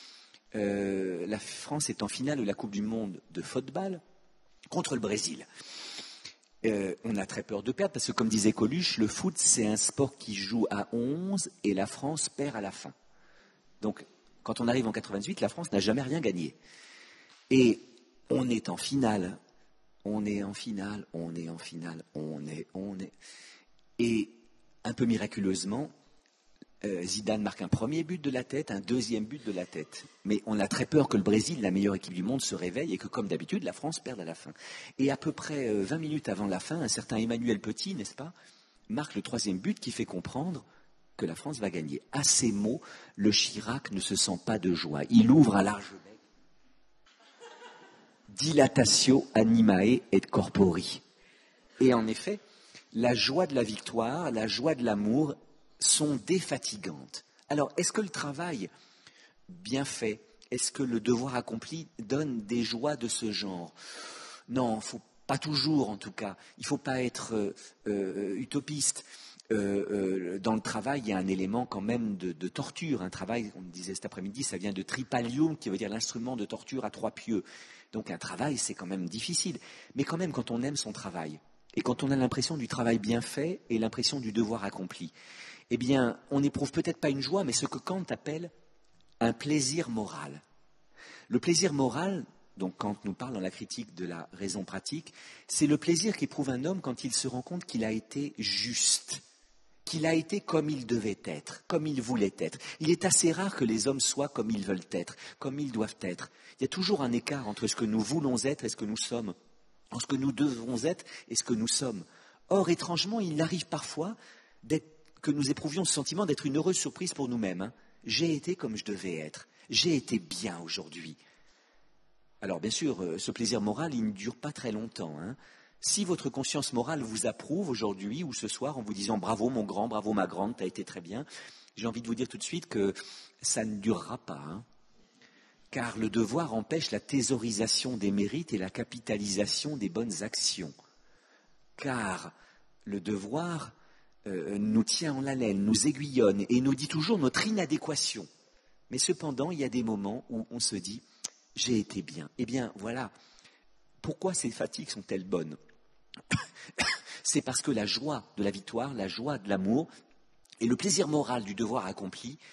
A: Euh, la France est en finale de la Coupe du Monde de football contre le Brésil. Euh, on a très peur de perdre parce que, comme disait Coluche, le foot, c'est un sport qui joue à onze et la France perd à la fin. Donc, quand on arrive en quatre-vingt-dix-huit, la France n'a jamais rien gagné. Et on est en finale, on est en finale, on est en finale, on est, on est. Et un peu miraculeusement, euh, Zidane marque un premier but de la tête, un deuxième but de la tête. Mais on a très peur que le Brésil, la meilleure équipe du monde, se réveille et que, comme d'habitude, la France perde à la fin. Et à peu près euh, vingt minutes avant la fin, un certain Emmanuel Petit, n'est-ce pas, marque le troisième but qui fait comprendre que la France va gagner. À ces mots, le Chirac ne se sent pas de joie. Il ouvre un large bec. Dilatatio animae et corpori. Et en effet, la joie de la victoire, la joie de l'amour sont défatigantes. Alors, est-ce que le travail bien fait, est-ce que le devoir accompli donne des joies de ce genre? Non, faut pas toujours en tout cas. Il ne faut pas être euh, euh, utopiste. Euh, euh, dans le travail, il y a un élément quand même de, de torture. Un travail, on me disait cet après-midi, ça vient de tripalium, qui veut dire l'instrument de torture à trois pieux. Donc un travail, c'est quand même difficile. Mais quand même, quand on aime son travail, et quand on a l'impression du travail bien fait et l'impression du devoir accompli, eh bien, on n'éprouve peut-être pas une joie, mais ce que Kant appelle un plaisir moral. Le plaisir moral, donc Kant nous parle dans la critique de la raison pratique, c'est le plaisir qu'éprouve un homme quand il se rend compte qu'il a été juste, qu'il a été comme il devait être, comme il voulait être. Il est assez rare que les hommes soient comme ils veulent être, comme ils doivent être. Il y a toujours un écart entre ce que nous voulons être et ce que nous sommes, entre ce que nous devons être et ce que nous sommes. Or, étrangement, il arrive parfois d'être, que nous éprouvions ce sentiment d'être une heureuse surprise pour nous-mêmes. Hein. J'ai été comme je devais être. J'ai été bien aujourd'hui. Alors, bien sûr, ce plaisir moral, il ne dure pas très longtemps. Hein. Si votre conscience morale vous approuve aujourd'hui ou ce soir en vous disant « bravo mon grand, bravo ma grande, t'as été très bien », j'ai envie de vous dire tout de suite que ça ne durera pas. Hein. Car le devoir empêche la thésaurisation des mérites et la capitalisation des bonnes actions. Car le devoir euh, nous tient en haleine, nous aiguillonne et nous dit toujours notre inadéquation. Mais cependant, il y a des moments où on se dit « j'ai été bien ». Eh bien, voilà. Pourquoi ces fatigues sont-elles bonnes? C'est parce que la joie de la victoire, la joie de l'amour et le plaisir moral du devoir accompli,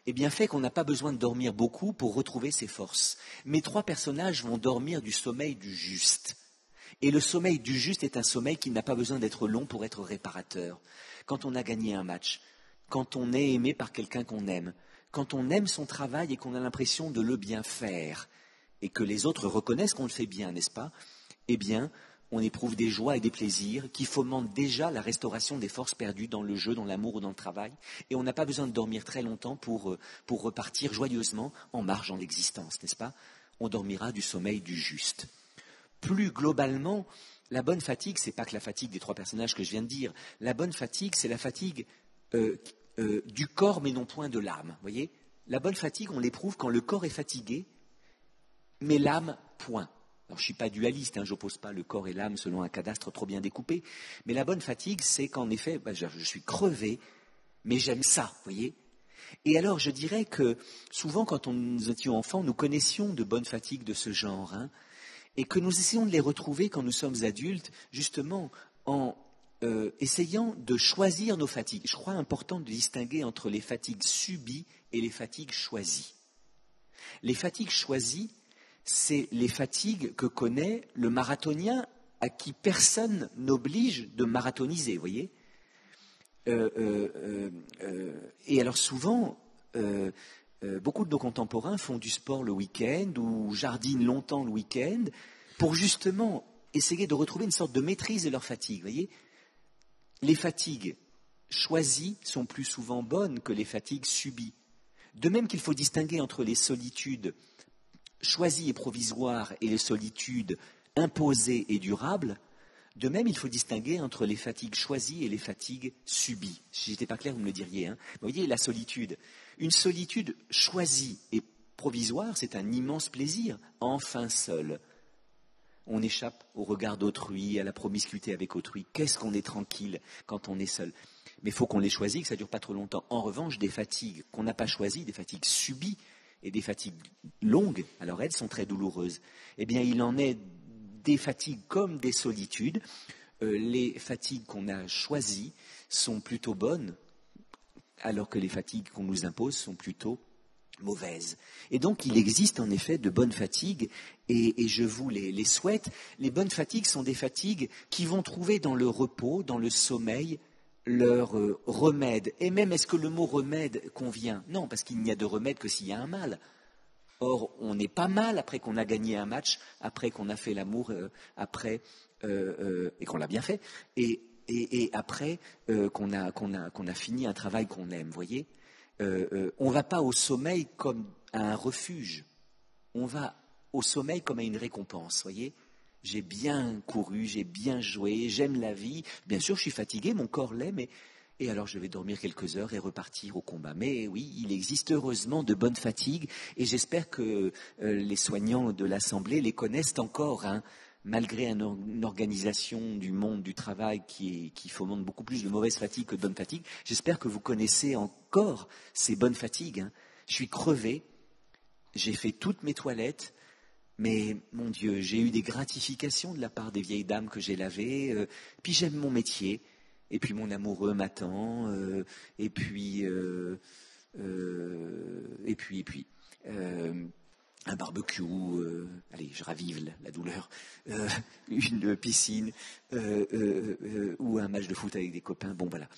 A: eh bien fait qu'on n'a pas besoin de dormir beaucoup pour retrouver ses forces. Mes trois personnages vont dormir du sommeil du juste. Et le sommeil du juste est un sommeil qui n'a pas besoin d'être long pour être réparateur. Quand on a gagné un match, quand on est aimé par quelqu'un qu'on aime, quand on aime son travail et qu'on a l'impression de le bien faire, et que les autres reconnaissent qu'on le fait bien, n'est-ce pas? Eh bien, on éprouve des joies et des plaisirs qui fomentent déjà la restauration des forces perdues dans le jeu, dans l'amour ou dans le travail. Et on n'a pas besoin de dormir très longtemps pour, pour repartir joyeusement en marche dans l'existence, n'est-ce pas? On dormira du sommeil du juste. Plus globalement, la bonne fatigue, ce n'est pas que la fatigue des trois personnages que je viens de dire. La bonne fatigue, c'est la fatigue euh, euh, du corps, mais non point de l'âme. Voyez, la bonne fatigue, on l'éprouve quand le corps est fatigué, mais l'âme, point. Alors, je ne suis pas dualiste, hein, je n'oppose pas le corps et l'âme selon un cadastre trop bien découpé. Mais la bonne fatigue, c'est qu'en effet, ben, je, je suis crevé, mais j'aime ça, vous voyez. Et alors, je dirais que souvent, quand on, nous étions enfants, nous connaissions de bonnes fatigues de ce genre, hein, et que nous essayons de les retrouver quand nous sommes adultes, justement en euh, essayant de choisir nos fatigues. Je crois important de distinguer entre les fatigues subies et les fatigues choisies. Les fatigues choisies, c'est les fatigues que connaît le marathonien à qui personne n'oblige de marathoniser, vous voyez. Euh, euh, euh, et alors souvent, euh, euh, beaucoup de nos contemporains font du sport le week-end ou jardinent longtemps le week-end pour justement essayer de retrouver une sorte de maîtrise de leur fatigue, vous voyez. Les fatigues choisies sont plus souvent bonnes que les fatigues subies. De même qu'il faut distinguer entre les solitudes choisies et provisoires et les solitudes imposées et durables, de même il faut distinguer entre les fatigues choisies et les fatigues subies. Si j'étais pas clair, vous me le diriez. Hein. Vous voyez, la solitude. Une solitude choisie et provisoire, c'est un immense plaisir, enfin seul. On échappe au regard d'autrui, à la promiscuité avec autrui. Qu'est-ce qu'on est tranquille quand on est seul. Mais il faut qu'on les choisisse, que ça ne dure pas trop longtemps. En revanche, des fatigues qu'on n'a pas choisies, des fatigues subies et des fatigues longues, alors elles sont très douloureuses. Eh bien, il en est des fatigues comme des solitudes. Euh, les fatigues qu'on a choisies sont plutôt bonnes, alors que les fatigues qu'on nous impose sont plutôt mauvaises. Et donc, il existe en effet de bonnes fatigues, et, et je vous les, les souhaite. Les bonnes fatigues sont des fatigues qui vont trouver dans le repos, dans le sommeil, leur euh, remède. Et même, est-ce que le mot remède convient? Non, parce qu'il n'y a de remède que s'il y a un mal. Or, on n'est pas mal après qu'on a gagné un match, après qu'on a fait l'amour, euh, après euh, euh, et qu'on l'a bien fait, et, et, et après euh, qu'on a, qu'on a, qu'on a fini un travail qu'on aime. Voyez, euh, euh, on ne va pas au sommeil comme à un refuge. On va au sommeil comme à une récompense. Voyez, j'ai bien couru, j'ai bien joué, j'aime la vie. Bien sûr, je suis fatigué, mon corps l'est, mais et alors je vais dormir quelques heures et repartir au combat. Mais oui, il existe heureusement de bonnes fatigues, et j'espère que euh, les soignants de l'Assemblée les connaissent encore, hein, malgré un or- une organisation du monde du travail qui, est, qui fomente beaucoup plus de mauvaises fatigues que de bonnes fatigues. J'espère que vous connaissez encore ces bonnes fatigues. Hein. Je suis crevé, j'ai fait toutes mes toilettes, mais, mon Dieu, j'ai eu des gratifications de la part des vieilles dames que j'ai lavées, euh, puis j'aime mon métier. Et puis mon amoureux m'attend, euh, et puis, euh, euh, et puis, et puis, euh, un barbecue, euh, allez, je ravive la, la douleur, euh, une piscine, euh, euh, euh, ou un match de foot avec des copains, bon voilà.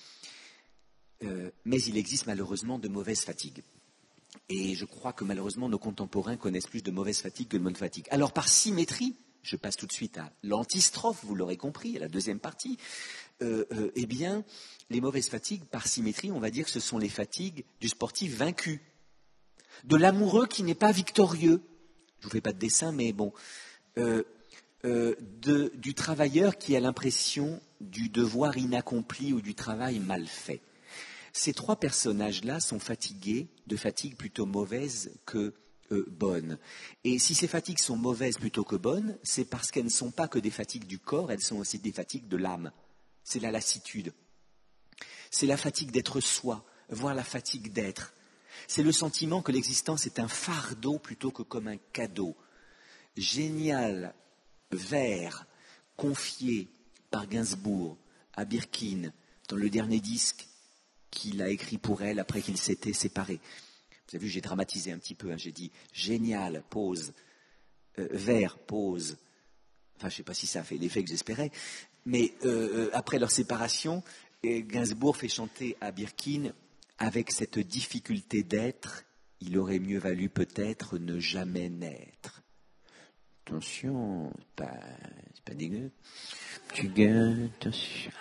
A: Euh, mais il existe malheureusement de mauvaises fatigues. Et je crois que malheureusement nos contemporains connaissent plus de mauvaises fatigues que de bonnes fatigues. Alors par symétrie, je passe tout de suite à l'antistrophe, vous l'aurez compris, à la deuxième partie. Euh, euh, eh bien, les mauvaises fatigues, par symétrie, on va dire que ce sont les fatigues du sportif vaincu, de l'amoureux qui n'est pas victorieux. Je ne vous fais pas de dessin, mais bon, euh, euh, de, du travailleur qui a l'impression du devoir inaccompli ou du travail mal fait. Ces trois personnages-là sont fatigués de fatigues plutôt mauvaises que euh, bonnes. Et si ces fatigues sont mauvaises plutôt que bonnes, c'est parce qu'elles ne sont pas que des fatigues du corps, elles sont aussi des fatigues de l'âme. C'est la lassitude. C'est la fatigue d'être soi, voire la fatigue d'être. C'est le sentiment que l'existence est un fardeau plutôt que comme un cadeau. Génial vers confié par Gainsbourg à Birkin dans le dernier disque qu'il a écrit pour elle après qu'ils s'étaient séparés. Vous avez vu, j'ai dramatisé un petit peu, hein, j'ai dit génial, pause, euh, vert, pause. Enfin, je ne sais pas si ça a fait l'effet que j'espérais, mais euh, après leur séparation, Gainsbourg fait chanter à Birkin, avec cette difficulté d'être, il aurait mieux valu peut-être ne jamais naître. Attention, c'est pas, c'est pas dégueu. Tu gagnes, attention.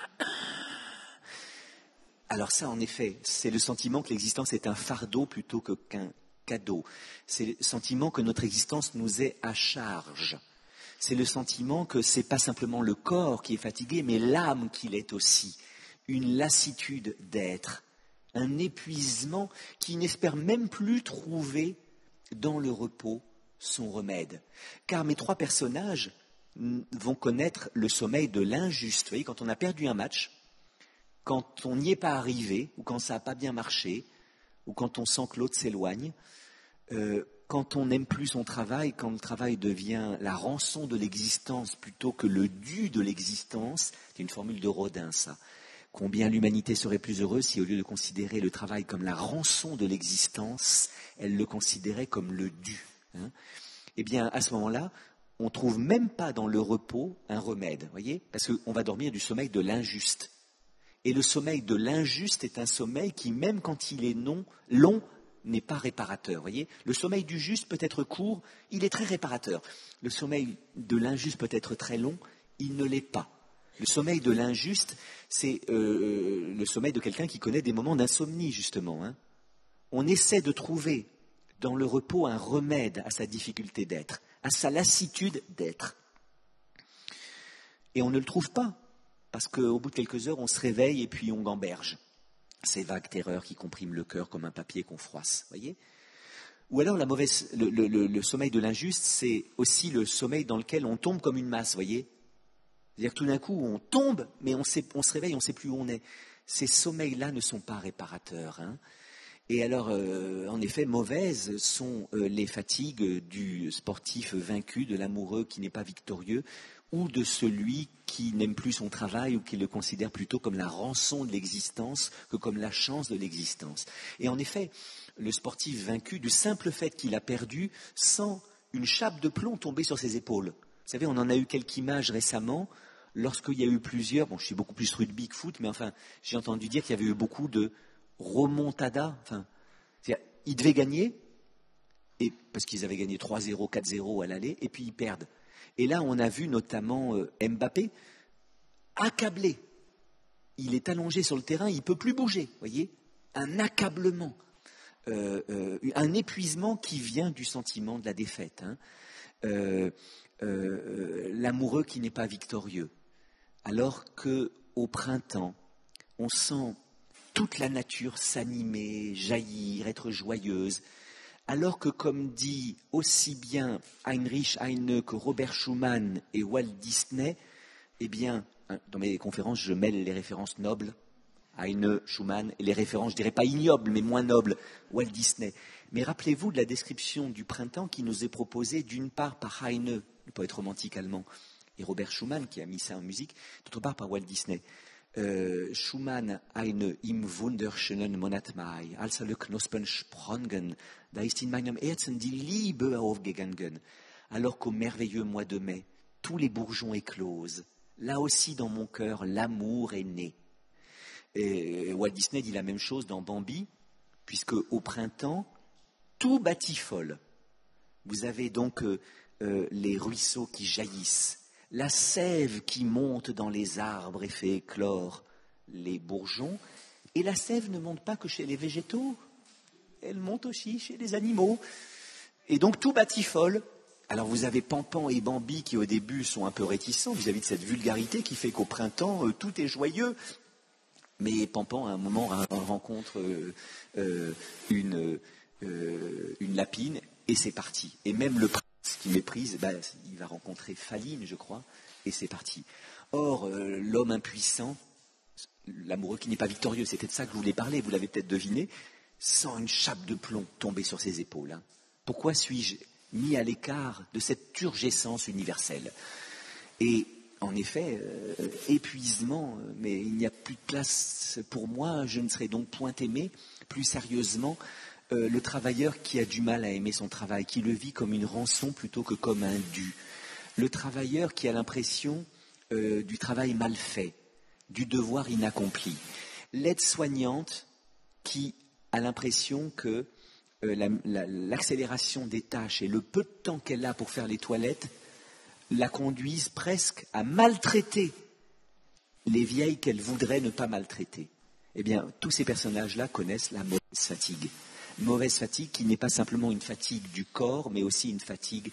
A: Alors ça, en effet, c'est le sentiment que l'existence est un fardeau plutôt que qu'un cadeau. C'est le sentiment que notre existence nous est à charge. C'est le sentiment que ce n'est pas simplement le corps qui est fatigué, mais l'âme qui l'est aussi. Une lassitude d'être, un épuisement qui n'espère même plus trouver dans le repos son remède. Car mes trois personnages vont connaître le sommeil de l'injuste. Vous voyez, quand on a perdu un match, quand on n'y est pas arrivé, ou quand ça n'a pas bien marché, ou quand on sent que l'autre s'éloigne, euh, quand on n'aime plus son travail, quand le travail devient la rançon de l'existence plutôt que le dû de l'existence, c'est une formule de Rodin, ça. Combien l'humanité serait plus heureuse si, au lieu de considérer le travail comme la rançon de l'existence, elle le considérait comme le dû. Hein. Eh bien, à ce moment-là, on ne trouve même pas dans le repos un remède, voyez, parce qu'on va dormir du sommeil de l'injuste. Et le sommeil de l'injuste est un sommeil qui, même quand il est non, long, n'est pas réparateur. Voyez, le sommeil du juste peut être court, il est très réparateur. Le sommeil de l'injuste peut être très long, il ne l'est pas. Le sommeil de l'injuste, c'est euh, le sommeil de quelqu'un qui connaît des moments d'insomnie, justement. Hein. On essaie de trouver dans le repos un remède à sa difficulté d'être, à sa lassitude d'être. Et on ne le trouve pas, parce qu'au bout de quelques heures, on se réveille et puis on gamberge. Ces vagues terreurs qui compriment le cœur comme un papier qu'on froisse, voyez. Ou alors la mauvaise, le, le, le, le sommeil de l'injuste, c'est aussi le sommeil dans lequel on tombe comme une masse, voyez. C'est-à-dire que tout d'un coup, on tombe, mais on, sait, on se réveille, on ne sait plus où on est. Ces sommeils-là ne sont pas réparateurs. Hein. Et alors, euh, en effet, mauvaises sont euh, les fatigues du sportif vaincu, de l'amoureux qui n'est pas victorieux, ou de celui qui n'aime plus son travail ou qui le considère plutôt comme la rançon de l'existence que comme la chance de l'existence. Et en effet, le sportif vaincu, du simple fait qu'il a perdu, sent une chape de plomb tomber sur ses épaules. Vous savez, on en a eu quelques images récemment, lorsqu'il y a eu plusieurs, bon, je suis beaucoup plus rugby que foot, mais enfin, j'ai entendu dire qu'il y avait eu beaucoup de remontada, enfin, c'est-à-dire, ils devaient gagner, et, parce qu'ils avaient gagné trois zéro, quatre zéro à l'aller, et puis ils perdent. Et là, on a vu notamment euh, Mbappé accablé. Il est allongé sur le terrain, il ne peut plus bouger, voyez, un accablement, euh, euh, un épuisement qui vient du sentiment de la défaite. Hein. Euh, euh, l'amoureux qui n'est pas victorieux. Alors qu'au printemps, on sent toute la nature s'animer, jaillir, être joyeuse, alors que, comme dit aussi bien Heinrich Heine que Robert Schumann et Walt Disney, eh bien, dans mes conférences, je mêle les références nobles, Heine, Schumann, et les références, je dirais pas ignobles, mais moins nobles, Walt Disney. Mais rappelez-vous de la description du printemps qui nous est proposée d'une part par Heine, le poète romantique allemand, et Robert Schumann, qui a mis ça en musique, d'autre part par Walt Disney. Euh, Schumann, Heine, im wunderschönen Monat Mai, als alle Knospen sprangen, da ist in meinem Herzen die Liebe aufgegangen. Alors qu'au merveilleux mois de mai, tous les bourgeons éclosent. Là aussi, dans mon cœur, l'amour est né. Et Walt Disney dit la même chose dans Bambi, puisque au printemps, tout batifole. Vous avez donc euh, euh, les ruisseaux qui jaillissent, la sève qui monte dans les arbres et fait éclore les bourgeons. Et la sève ne monte pas que chez les végétaux, elle monte aussi chez les animaux. Et donc tout batifole. Alors vous avez Pampan et Bambi qui au début sont un peu réticents vis-à-vis de cette vulgarité qui fait qu'au printemps, euh, tout est joyeux. Mais Pampan, à un moment, rencontre euh, euh, une, euh, une lapine et c'est parti. Et même le prince qui méprise, ben, il va rencontrer Faline, je crois, et c'est parti. Or, euh, l'homme impuissant, l'amoureux qui n'est pas victorieux, c'était de ça que je voulais parler, vous l'avez peut-être deviné, sent une chape de plomb tomber sur ses épaules. Hein. Pourquoi suis-je mis à l'écart de cette turgescence universelle ? Et en effet, euh, épuisement, mais il n'y a plus de place pour moi, je ne serai donc point aimé. Plus sérieusement, euh, le travailleur qui a du mal à aimer son travail, qui le vit comme une rançon plutôt que comme un dû. Le travailleur qui a l'impression euh, du travail mal fait, du devoir inaccompli. L'aide-soignante qui a l'impression que euh, la, la, l'accélération des tâches et le peu de temps qu'elle a pour faire les toilettes la conduisent presque à maltraiter les vieilles qu'elle voudrait ne pas maltraiter. Eh bien, tous ces personnages-là connaissent la mauvaise fatigue. Mauvaise fatigue qui n'est pas simplement une fatigue du corps, mais aussi une fatigue.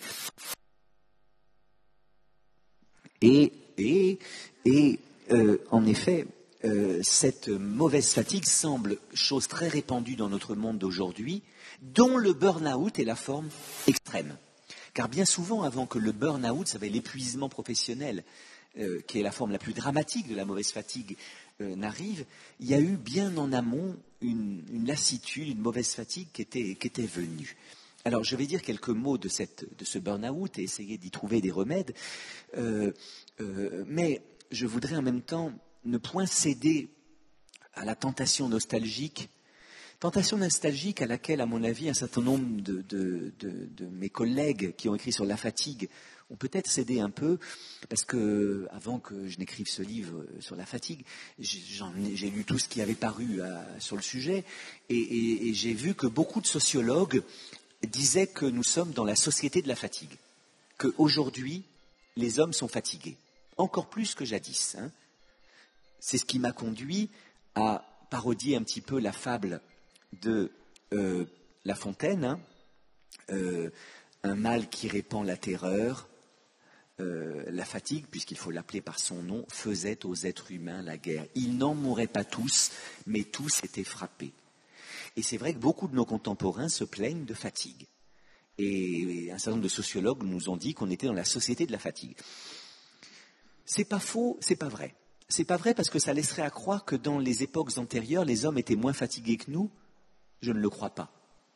A: Et, et, et euh, en effet, euh, cette mauvaise fatigue semble chose très répandue dans notre monde d'aujourd'hui, dont le burn-out est la forme extrême. Car bien souvent, avant que le burn-out, ça va être l'épuisement professionnel, euh, qui est la forme la plus dramatique de la mauvaise fatigue, euh, n'arrive, il y a eu bien en amont une, une lassitude, une mauvaise fatigue qui était, qui était venue. Alors, je vais dire quelques mots de, cette, de ce burn-out et essayer d'y trouver des remèdes, euh, euh, mais je voudrais en même temps ne point céder à la tentation nostalgique, tentation nostalgique à laquelle, à mon avis, un certain nombre de, de, de, de mes collègues qui ont écrit sur la fatigue ont peut-être cédé un peu, parce que avant que je n'écrive ce livre sur la fatigue, j'en ai, j'ai lu tout ce qui avait paru à, sur le sujet, et, et, et j'ai vu que beaucoup de sociologues disaient que nous sommes dans la société de la fatigue, qu'aujourd'hui, les hommes sont fatigués, encore plus que jadis. Hein. C'est ce qui m'a conduit à parodier un petit peu la fable de euh, La Fontaine, hein, euh, un mal qui répand la terreur, euh, la fatigue, puisqu'il faut l'appeler par son nom, faisait aux êtres humains la guerre. Ils n'en mouraient pas tous, mais tous étaient frappés. Et c'est vrai que beaucoup de nos contemporains se plaignent de fatigue. Et un certain nombre de sociologues nous ont dit qu'on était dans la société de la fatigue. C'est pas faux, c'est pas vrai. C'est pas vrai parce que ça laisserait à croire que dans les époques antérieures, les hommes étaient moins fatigués que nous. Je ne le crois pas.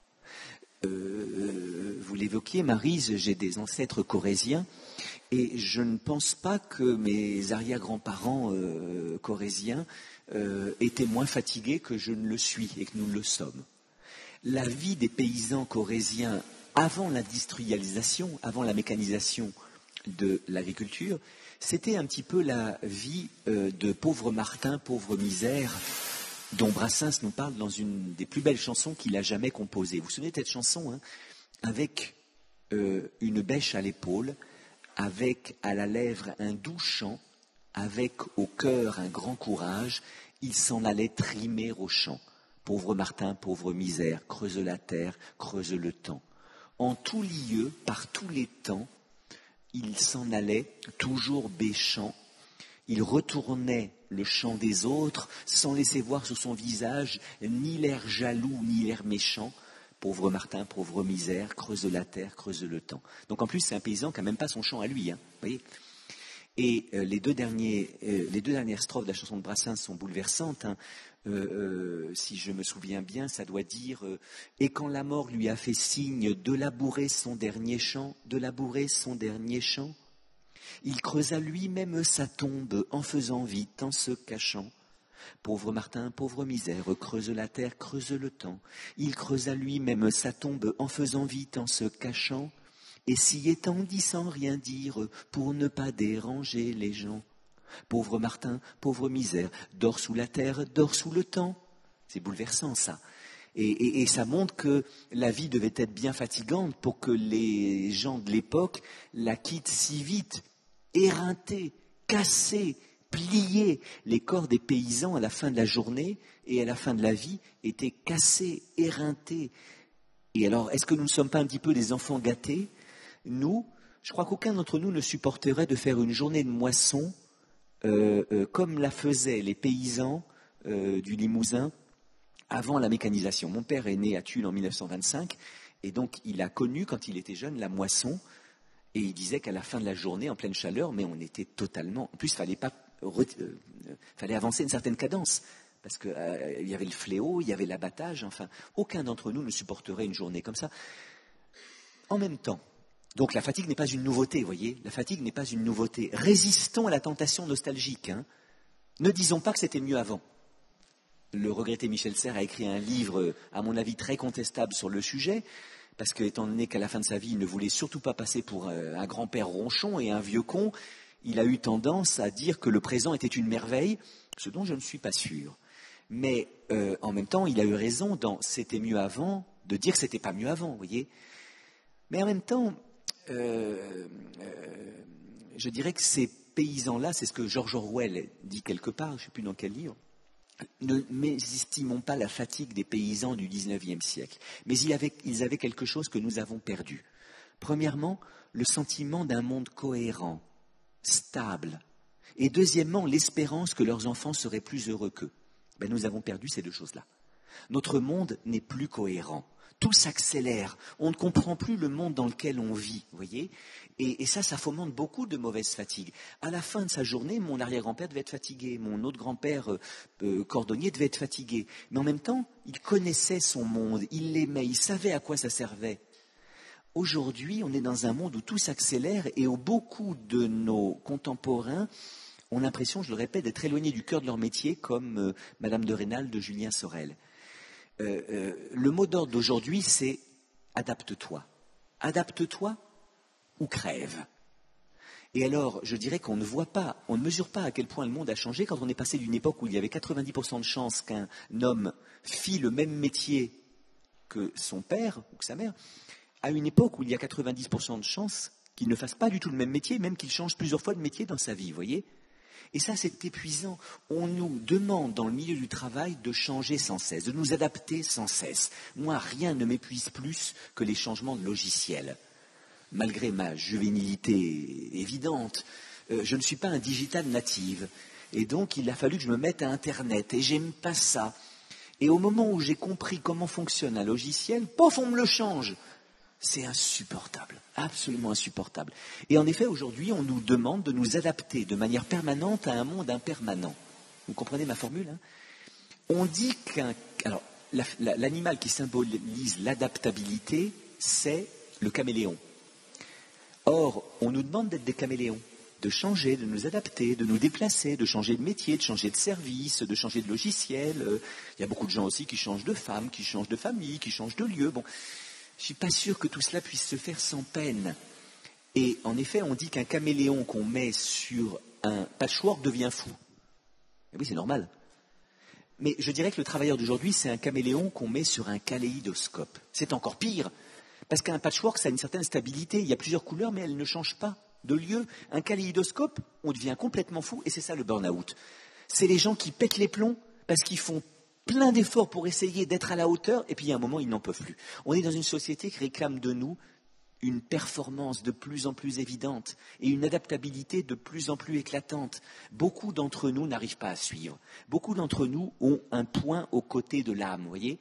A: Euh, vous l'évoquiez, Maryse, j'ai des ancêtres corésiens et je ne pense pas que mes arrière-grands-parents euh, corésiens euh, étaient moins fatigués que je ne le suis et que nous le sommes. La vie des paysans corésiens avant l'industrialisation, avant la mécanisation de l'agriculture, c'était un petit peu la vie euh, de pauvre Martin, pauvre misère, dont Brassens nous parle dans une des plus belles chansons qu'il a jamais composées. Vous vous souvenez de cette chanson, hein, avec euh, une bêche à l'épaule, avec à la lèvre un doux chant, avec au cœur un grand courage, il s'en allait trimer au champ. Pauvre Martin, pauvre misère, creuse la terre, creuse le temps. En tout lieu, par tous les temps, il s'en allait, toujours bêchant. Il retournait le chant des autres sans laisser voir sur son visage ni l'air jaloux ni l'air méchant. Pauvre Martin, pauvre misère, creuse la terre, creuse le temps. Donc en plus, c'est un paysan qui n'a même pas son chant à lui. Hein, vous voyez. Et euh, les, deux derniers, euh, les deux dernières strophes de la chanson de Brassens sont bouleversantes. Hein. Euh, euh, si je me souviens bien, ça doit dire euh, « Et quand la mort lui a fait signe de labourer son dernier champ, de labourer son dernier champ, il creusa lui-même sa tombe en faisant vite, en se cachant. Pauvre Martin, pauvre misère, creuse la terre, creuse le temps. Il creusa lui-même sa tombe en faisant vite, en se cachant, et s'y étendit sans rien dire pour ne pas déranger les gens. Pauvre Martin, pauvre misère, dors sous la terre, dors sous le temps. » C'est bouleversant, ça. Et, et, et ça montre que la vie devait être bien fatigante pour que les gens de l'époque la quittent si vite, éreintés, cassés, pliés. Les corps des paysans à la fin de la journée et à la fin de la vie étaient cassés, éreintés. Et alors, est-ce que nous ne sommes pas un petit peu des enfants gâtés ? Nous, je crois qu'aucun d'entre nous ne supporterait de faire une journée de moisson Euh, euh, comme la faisaient les paysans euh, du Limousin avant la mécanisation. Mon père est né à Tulle en mille neuf cent vingt-cinq et donc il a connu quand il était jeune la moisson et il disait qu'à la fin de la journée, en pleine chaleur, mais on était totalement... En plus, il fallait pas, euh, euh, fallait avancer une certaine cadence parce qu'il euh, y avait le fléau, il y avait l'abattage, enfin, aucun d'entre nous ne supporterait une journée comme ça. En même temps, donc la fatigue n'est pas une nouveauté, vous voyez. La fatigue n'est pas une nouveauté. Résistons à la tentation nostalgique. Hein. Ne disons pas que c'était mieux avant. le regretté Michel Serres a écrit un livre, à mon avis, très contestable sur le sujet, parce que, étant donné qu'à la fin de sa vie, il ne voulait surtout pas passer pour un grand-père ronchon et un vieux con, il a eu tendance à dire que le présent était une merveille, ce dont je ne suis pas sûr. Mais euh, en même temps, il a eu raison dans « c'était mieux avant » de dire que c'était pas mieux avant, vous voyez. Mais en même temps, euh, euh, je dirais que ces paysans-là, c'est ce que George Orwell dit quelque part, je ne sais plus dans quel livre, ne mésestimons pas la fatigue des paysans du dix-neuvième siècle. Mais ils avaient, ils avaient quelque chose que nous avons perdu. Premièrement, le sentiment d'un monde cohérent, stable. Et deuxièmement, l'espérance que leurs enfants seraient plus heureux qu'eux. Ben, nous avons perdu ces deux choses-là. Notre monde n'est plus cohérent. Tout s'accélère. On ne comprend plus le monde dans lequel on vit, vous voyez. Et, et ça, ça fomente beaucoup de mauvaise fatigue. À la fin de sa journée, mon arrière-grand-père devait être fatigué, mon autre grand-père euh, euh, cordonnier devait être fatigué. Mais en même temps, il connaissait son monde, il l'aimait, il savait à quoi ça servait. Aujourd'hui, on est dans un monde où tout s'accélère et où beaucoup de nos contemporains ont l'impression, je le répète, d'être éloignés du cœur de leur métier, comme euh, Madame de Rênal de Julien Sorel. Euh, euh, le mot d'ordre d'aujourd'hui, c'est « adapte-toi ». Adapte-toi ou crève. Et alors, je dirais qu'on ne voit pas, on ne mesure pas à quel point le monde a changé quand on est passé d'une époque où il y avait quatre-vingt-dix pour cent de chances qu'un homme fît le même métier que son père ou que sa mère, à une époque où il y a quatre-vingt-dix pour cent de chances qu'il ne fasse pas du tout le même métier, même qu'il change plusieurs fois de métier dans sa vie, vous voyez. Et ça, c'est épuisant. On nous demande dans le milieu du travail de changer sans cesse, de nous adapter sans cesse. Moi, rien ne m'épuise plus que les changements de logiciel. Malgré ma juvénilité évidente, euh, je ne suis pas un digital native. Et donc, il a fallu que je me mette à Internet. Et j'aime pas ça. Et au moment où j'ai compris comment fonctionne un logiciel, pof, on me le change. C'est insupportable, absolument insupportable. Et en effet, aujourd'hui, on nous demande de nous adapter de manière permanente à un monde impermanent. Vous comprenez ma formule, hein? On dit qu'un... Alors, la, la, l'animal qui symbolise l'adaptabilité, c'est le caméléon. Or, on nous demande d'être des caméléons, de changer, de nous adapter, de nous déplacer, de changer de métier, de changer de service, de changer de logiciel. Il y a beaucoup de gens aussi qui changent de femme, qui changent de famille, qui changent de lieu. Bon. Je ne suis pas sûr que tout cela puisse se faire sans peine. Et en effet, on dit qu'un caméléon qu'on met sur un patchwork devient fou. Et oui, c'est normal. Mais je dirais que le travailleur d'aujourd'hui, c'est un caméléon qu'on met sur un kaléidoscope. C'est encore pire, parce qu'un patchwork, ça a une certaine stabilité. Il y a plusieurs couleurs, mais elles ne changent pas de lieu. Un kaléidoscope, on devient complètement fou, et c'est ça le burn-out. C'est les gens qui pètent les plombs parce qu'ils font plein d'efforts pour essayer d'être à la hauteur, et puis il y a un moment, ils n'en peuvent plus. On est dans une société qui réclame de nous une performance de plus en plus évidente et une adaptabilité de plus en plus éclatante. Beaucoup d'entre nous n'arrivent pas à suivre. Beaucoup d'entre nous ont un point au côté de l'âme, vous voyez.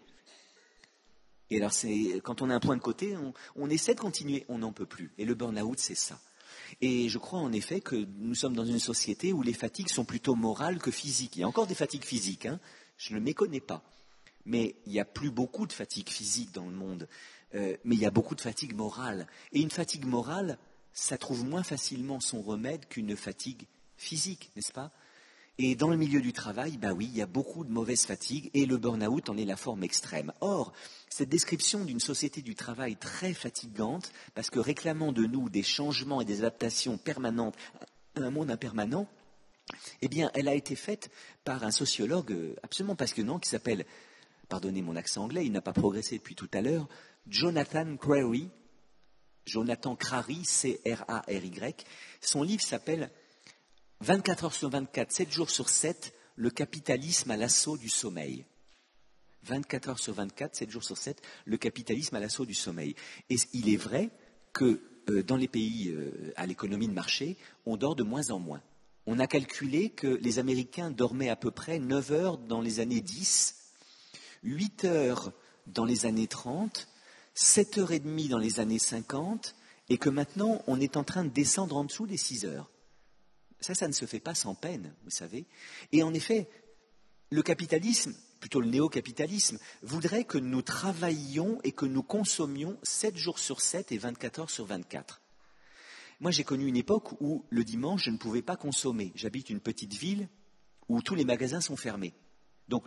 A: Et alors, c'est, quand on a un point de côté, on, on essaie de continuer, on n'en peut plus. Et le burn-out, c'est ça. Et je crois en effet que nous sommes dans une société où les fatigues sont plutôt morales que physiques. Il y a encore des fatigues physiques, hein. Je ne le méconnais pas. Mais il n'y a plus beaucoup de fatigue physique dans le monde. Euh, mais il y a beaucoup de fatigue morale. Et une fatigue morale, ça trouve moins facilement son remède qu'une fatigue physique, n'est-ce pas? Et dans le milieu du travail, bah oui, il y a beaucoup de mauvaise fatigue et le burn-out en est la forme extrême. Or, cette description d'une société du travail très fatigante, parce que réclamant de nous des changements et des adaptations permanentes à un monde impermanent, eh bien, elle a été faite par un sociologue absolument passionnant qui s'appelle, pardonnez mon accent anglais, il n'a pas progressé depuis tout à l'heure, Jonathan Crary, Jonathan Crary, C R A R Y. Son livre s'appelle vingt-quatre heures sur vingt-quatre, sept jours sur sept, le capitalisme à l'assaut du sommeil. vingt-quatre heures sur vingt-quatre, sept jours sur sept, le capitalisme à l'assaut du sommeil. Et il est vrai que euh, dans les pays euh, à l'économie de marché, on dort de moins en moins. On a calculé que les Américains dormaient à peu près neuf heures dans les années dix, huit heures dans les années trente, sept heures trente dans les années cinquante, et que maintenant, on est en train de descendre en dessous des six heures. Ça, ça ne se fait pas sans peine, vous savez. Et en effet, le capitalisme, plutôt le néo-capitalisme, voudrait que nous travaillions et que nous consommions sept jours sur sept et vingt-quatre heures sur vingt-quatre. Moi, j'ai connu une époque où le dimanche, je ne pouvais pas consommer. J'habite une petite ville où tous les magasins sont fermés. Donc,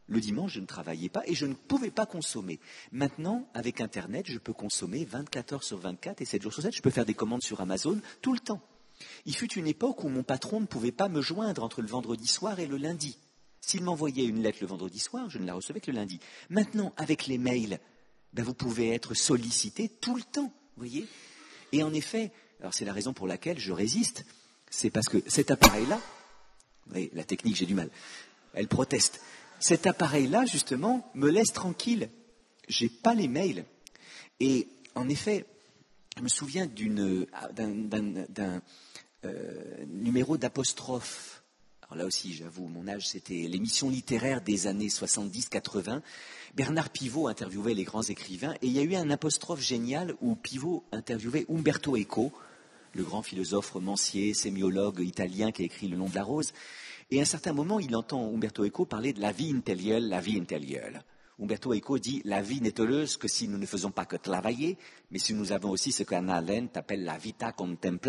A: Le dimanche, je ne travaillais pas et je ne pouvais pas consommer. Maintenant, avec Internet, je peux consommer vingt-quatre heures sur vingt-quatre et sept jours sur sept. Je peux faire des commandes sur Amazon tout le temps. Il fut une époque où mon patron ne pouvait pas me joindre entre le vendredi soir et le lundi. S'il m'envoyait une lettre le vendredi soir, je ne la recevais que le lundi. Maintenant, avec les mails, ben vous pouvez être sollicité tout le temps, vous voyez. Et en effet, alors c'est la raison pour laquelle je résiste, c'est parce que cet appareil-là, vous voyez, la technique, j'ai du mal, elle proteste. Cet appareil-là, justement, me laisse tranquille. Je n'ai pas les mails. Et en effet, je me souviens d'une, d'un, d'un, d'un euh, numéro d'apostrophe. Alors là aussi, j'avoue, mon âge, c'était l'émission littéraire des années soixante-dix quatre-vingts. Bernard Pivot interviewait les grands écrivains et il y a eu un apostrophe génial où Pivot interviewait Umberto Eco, le grand philosophe romancier, sémiologue italien qui a écrit Le nom de la rose. Et à un certain moment, il entend Umberto Eco parler de la vie intérieure, la vie intérieure. Umberto Eco dit « La vie n'est heureuse que si nous ne faisons pas que travailler, mais si nous avons aussi ce qu'Hannah Arendt appelle la vita contemplativa. »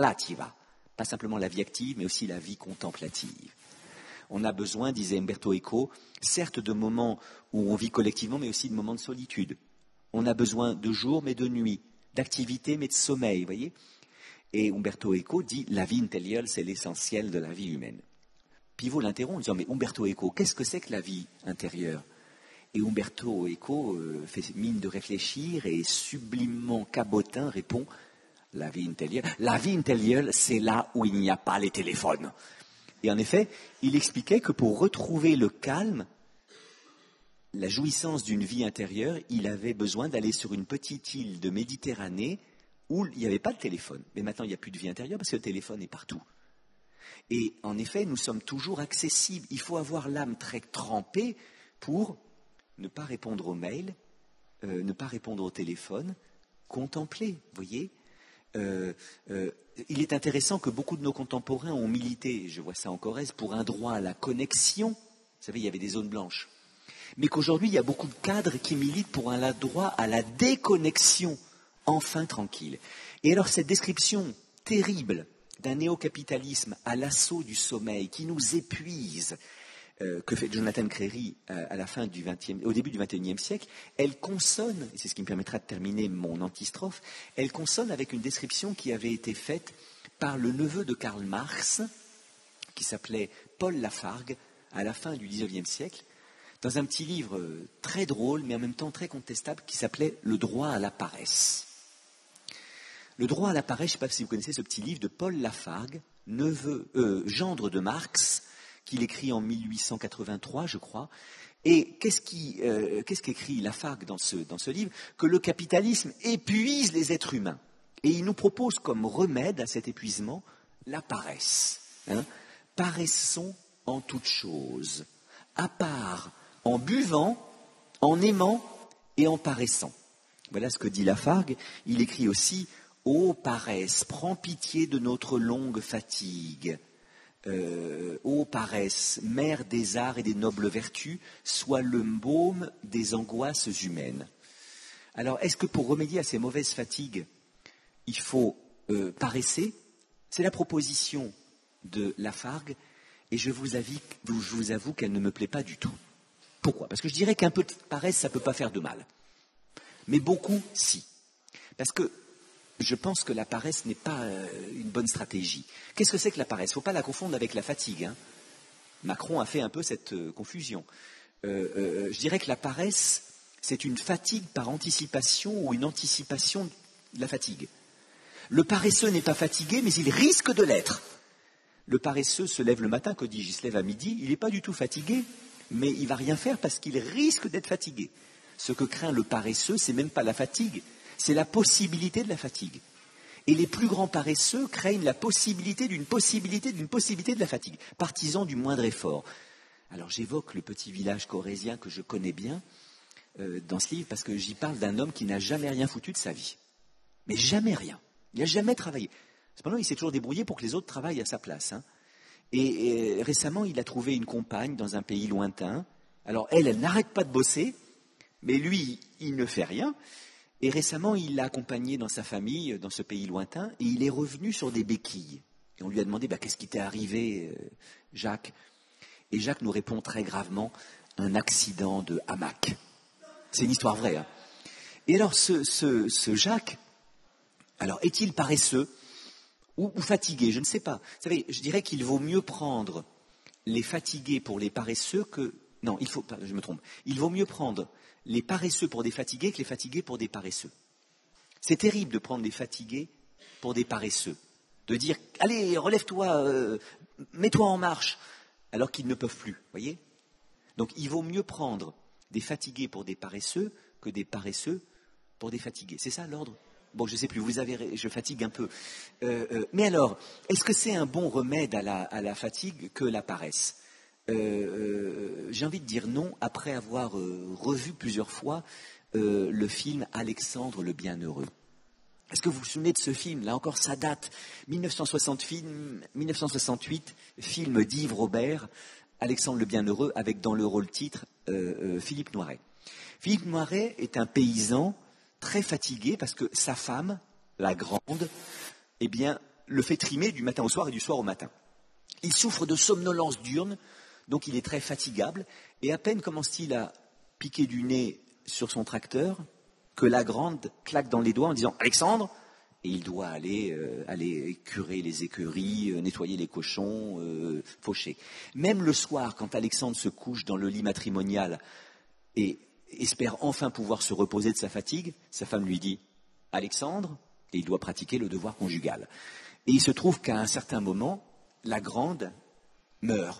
A: Pas simplement la vie active, mais aussi la vie contemplative. On a besoin, disait Umberto Eco, certes de moments où on vit collectivement, mais aussi de moments de solitude. On a besoin de jour, mais de nuit, d'activité, mais de sommeil, vous voyez. Et Umberto Eco dit « La vie intérieure, c'est l'essentiel de la vie humaine. » Pivot l'interrompt en disant « Mais Umberto Eco, qu'est-ce que c'est que la vie intérieure ?» Et Umberto Eco euh, fait mine de réfléchir et sublimement cabotin répond « La vie intérieure, la vie intérieure, c'est là où il n'y a pas les téléphones. » Et en effet, il expliquait que pour retrouver le calme, la jouissance d'une vie intérieure, il avait besoin d'aller sur une petite île de Méditerranée où il n'y avait pas de téléphone. Mais maintenant, il n'y a plus de vie intérieure parce que le téléphone est partout. Et en effet, nous sommes toujours accessibles. Il faut avoir l'âme très trempée pour ne pas répondre aux mails, euh, ne pas répondre au téléphone, contempler, vous voyez. Euh, euh, il est intéressant que beaucoup de nos contemporains ont milité, je vois ça en Corrèze, pour un droit à la connexion. Vous savez, il y avait des zones blanches. Mais qu'aujourd'hui, il y a beaucoup de cadres qui militent pour un droit à la déconnexion, enfin tranquille. Et alors, cette description terrible d'un néocapitalisme à l'assaut du sommeil qui nous épuise, euh, que fait Jonathan Crary euh, à la fin du vingtième, au début du vingt et unième siècle, elle consonne, et c'est ce qui me permettra de terminer mon antistrophe, elle consonne avec une description qui avait été faite par le neveu de Karl Marx, qui s'appelait Paul Lafargue, à la fin du dix-neuvième siècle, dans un petit livre très drôle, mais en même temps très contestable, qui s'appelait « Le droit à la paresse ». Le droit à la paresse, je ne sais pas si vous connaissez ce petit livre de Paul Lafargue, neveu, euh, gendre de Marx, qu'il écrit en mille huit cent quatre-vingt-trois, je crois. Et qu'est-ce qui, euh, qu'est-ce qu'écrit Lafargue dans ce, dans ce livre? Que le capitalisme épuise les êtres humains. Et il nous propose comme remède à cet épuisement la paresse. Hein. Paraissons en toutes choses, à part en buvant, en aimant et en paraissant. Voilà ce que dit Lafargue. Il écrit aussi « Ô paresse, prends pitié de notre longue fatigue. Euh, ô paresse, mère des arts et des nobles vertus, sois le baume des angoisses humaines. » Alors, est-ce que pour remédier à ces mauvaises fatigues, il faut euh, paresser? C'est la proposition de Lafargue, et je vous, avis, je vous avoue qu'elle ne me plaît pas du tout. Pourquoi? Parce que je dirais qu'un peu de paresse, ça ne peut pas faire de mal. Mais beaucoup, si. Parce que je pense que la paresse n'est pas euh, une bonne stratégie. Qu'est-ce que c'est que la paresse? Il ne faut pas la confondre avec la fatigue. Hein. Macron a fait un peu cette euh, confusion. Euh, euh, je dirais que la paresse, c'est une fatigue par anticipation ou une anticipation de la fatigue. Le paresseux n'est pas fatigué, mais il risque de l'être. Le paresseux se lève le matin, que dis-je, il se lève à midi, il n'est pas du tout fatigué, mais il ne va rien faire parce qu'il risque d'être fatigué. Ce que craint le paresseux, c'est même pas la fatigue, c'est la possibilité de la fatigue. Et les plus grands paresseux craignent la possibilité d'une possibilité d'une possibilité de la fatigue, partisans du moindre effort. Alors j'évoque le petit village corrézien que je connais bien euh, dans ce livre parce que j'y parle d'un homme qui n'a jamais rien foutu de sa vie. Mais jamais rien. Il n'a jamais travaillé. Cependant, il s'est toujours débrouillé pour que les autres travaillent à sa place. Hein. Et, et récemment, il a trouvé une compagne dans un pays lointain. Alors elle, elle n'arrête pas de bosser, mais lui, il ne fait rien. Et récemment, il l'a accompagné dans sa famille, dans ce pays lointain, et il est revenu sur des béquilles. Et on lui a demandé bah, « Qu'est-ce qui t'est arrivé, Jacques ?» Et Jacques nous répond très gravement un accident de hamac. C'est une histoire vraie. Hein. Et alors, ce, ce, ce Jacques, alors, est-il paresseux ou, ou fatigué? Je ne sais pas. Vous savez, je dirais qu'il vaut mieux prendre les fatigués pour les paresseux que... Non, il faut... Je me trompe. Il vaut mieux prendre les paresseux pour des fatigués que les fatigués pour des paresseux. C'est terrible de prendre des fatigués pour des paresseux. De dire, allez, relève-toi, euh, mets-toi en marche, alors qu'ils ne peuvent plus, voyez? Donc, il vaut mieux prendre des fatigués pour des paresseux que des paresseux pour des fatigués. C'est ça l'ordre? Bon, je ne sais plus, vous avez, je fatigue un peu. Euh, euh, mais alors, est-ce que c'est un bon remède à la, à la fatigue que la paresse? euh, euh, J'ai envie de dire non, après avoir euh, revu plusieurs fois euh, le film Alexandre le Bienheureux. Est-ce que vous vous souvenez de ce film? Là encore, ça date. mille neuf cent soixante, film, mille neuf cent soixante-huit, film d'Yves Robert, Alexandre le Bienheureux, avec dans le rôle titre euh, euh, Philippe Noiret. Philippe Noiret est un paysan très fatigué parce que sa femme, la grande, eh bien, le fait trimer du matin au soir et du soir au matin. Il souffre de somnolence diurne, donc il est très fatigable, et à peine commence-t-il à piquer du nez sur son tracteur que la grande claque dans les doigts en disant « Alexandre !» et il doit aller, euh, aller curer les écuries, euh, nettoyer les cochons, euh, faucher. Même le soir, quand Alexandre se couche dans le lit matrimonial et espère enfin pouvoir se reposer de sa fatigue, sa femme lui dit « Alexandre !» et il doit pratiquer le devoir conjugal. Et il se trouve qu'à un certain moment, la grande meurt.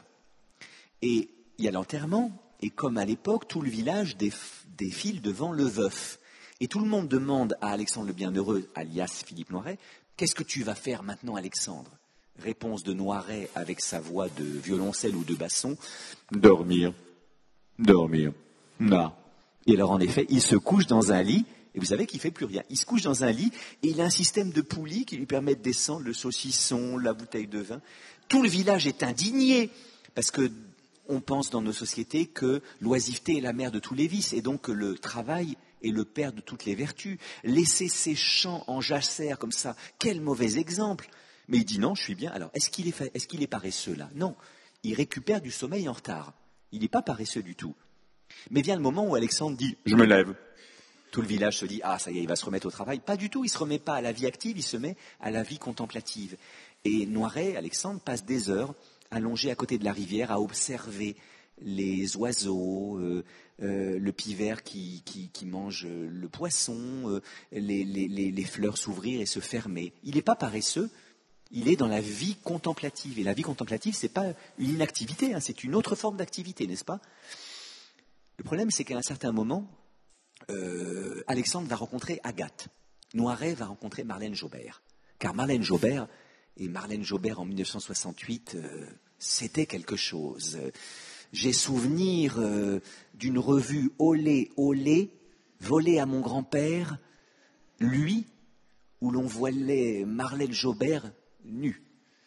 A: Et il y a l'enterrement, et comme à l'époque, tout le village défile devant le veuf. Et tout le monde demande à Alexandre le Bienheureux, alias Philippe Noiret, « Qu'est-ce que tu vas faire maintenant, Alexandre ?» Réponse de Noiret avec sa voix de violoncelle ou de basson, « Dormir, dormir, non. » Et alors, en effet, il se couche dans un lit, et vous savez qu'il ne fait plus rien. Il se couche dans un lit, et il a un système de poulies qui lui permet de descendre le saucisson, la bouteille de vin. Tout le village est indigné, parce que on pense dans nos sociétés que l'oisiveté est la mère de tous les vices, et donc que le travail est le père de toutes les vertus. Laisser ses champs en jachère comme ça, quel mauvais exemple. Mais il dit non, je suis bien. Alors, est-ce qu'il est, fa... est-ce qu'il est paresseux là? Non, il récupère du sommeil en retard. Il n'est pas paresseux du tout. Mais vient le moment où Alexandre dit « Je me lève ». Tout le village se dit « Ah, ça y est, il va se remettre au travail ». Pas du tout, il ne se remet pas à la vie active, il se met à la vie contemplative. Et Noiret, Alexandre, passe des heures allongé à côté de la rivière à observer les oiseaux, euh, euh, le pivert qui, qui, qui mange le poisson, euh, les, les, les fleurs s'ouvrir et se fermer. Il n'est pas paresseux, il est dans la vie contemplative. Et la vie contemplative, ce n'est pas une inactivité, hein, c'est une autre forme d'activité, n'est-ce pas? Le problème, c'est qu'à un certain moment, euh, Alexandre va rencontrer Agathe. Noiret va rencontrer Marlène Jobert. Car Marlène Jobert, et Marlène Jobert en mille neuf cent soixante-huit, euh, c'était quelque chose. J'ai souvenir euh, d'une revue Olé, Olé, volée à mon grand-père, lui, où l'on voyait Marlène Jobert nue.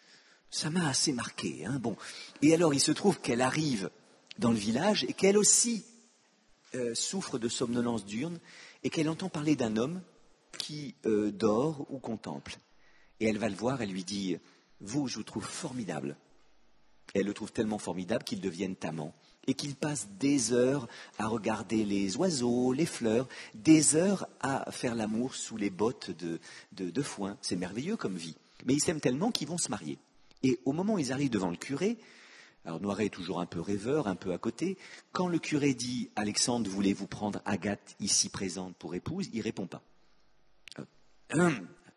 A: Ça m'a assez marqué. Hein, bon. Et alors, il se trouve qu'elle arrive dans le village et qu'elle aussi euh, souffre de somnolence diurne et qu'elle entend parler d'un homme qui euh, dort ou contemple. Et elle va le voir, elle lui dit « Vous, je vous trouve formidable ». Elle le trouve tellement formidable qu'ils deviennent amants et qu'ils passent des heures à regarder les oiseaux, les fleurs, des heures à faire l'amour sous les bottes de, de, de foin. C'est merveilleux comme vie. Mais ils s'aiment tellement qu'ils vont se marier. Et au moment où ils arrivent devant le curé, alors Noiret est toujours un peu rêveur, un peu à côté, quand le curé dit « Alexandre, voulez-vous prendre Agathe ici présente pour épouse ?» il ne répond pas. Euh,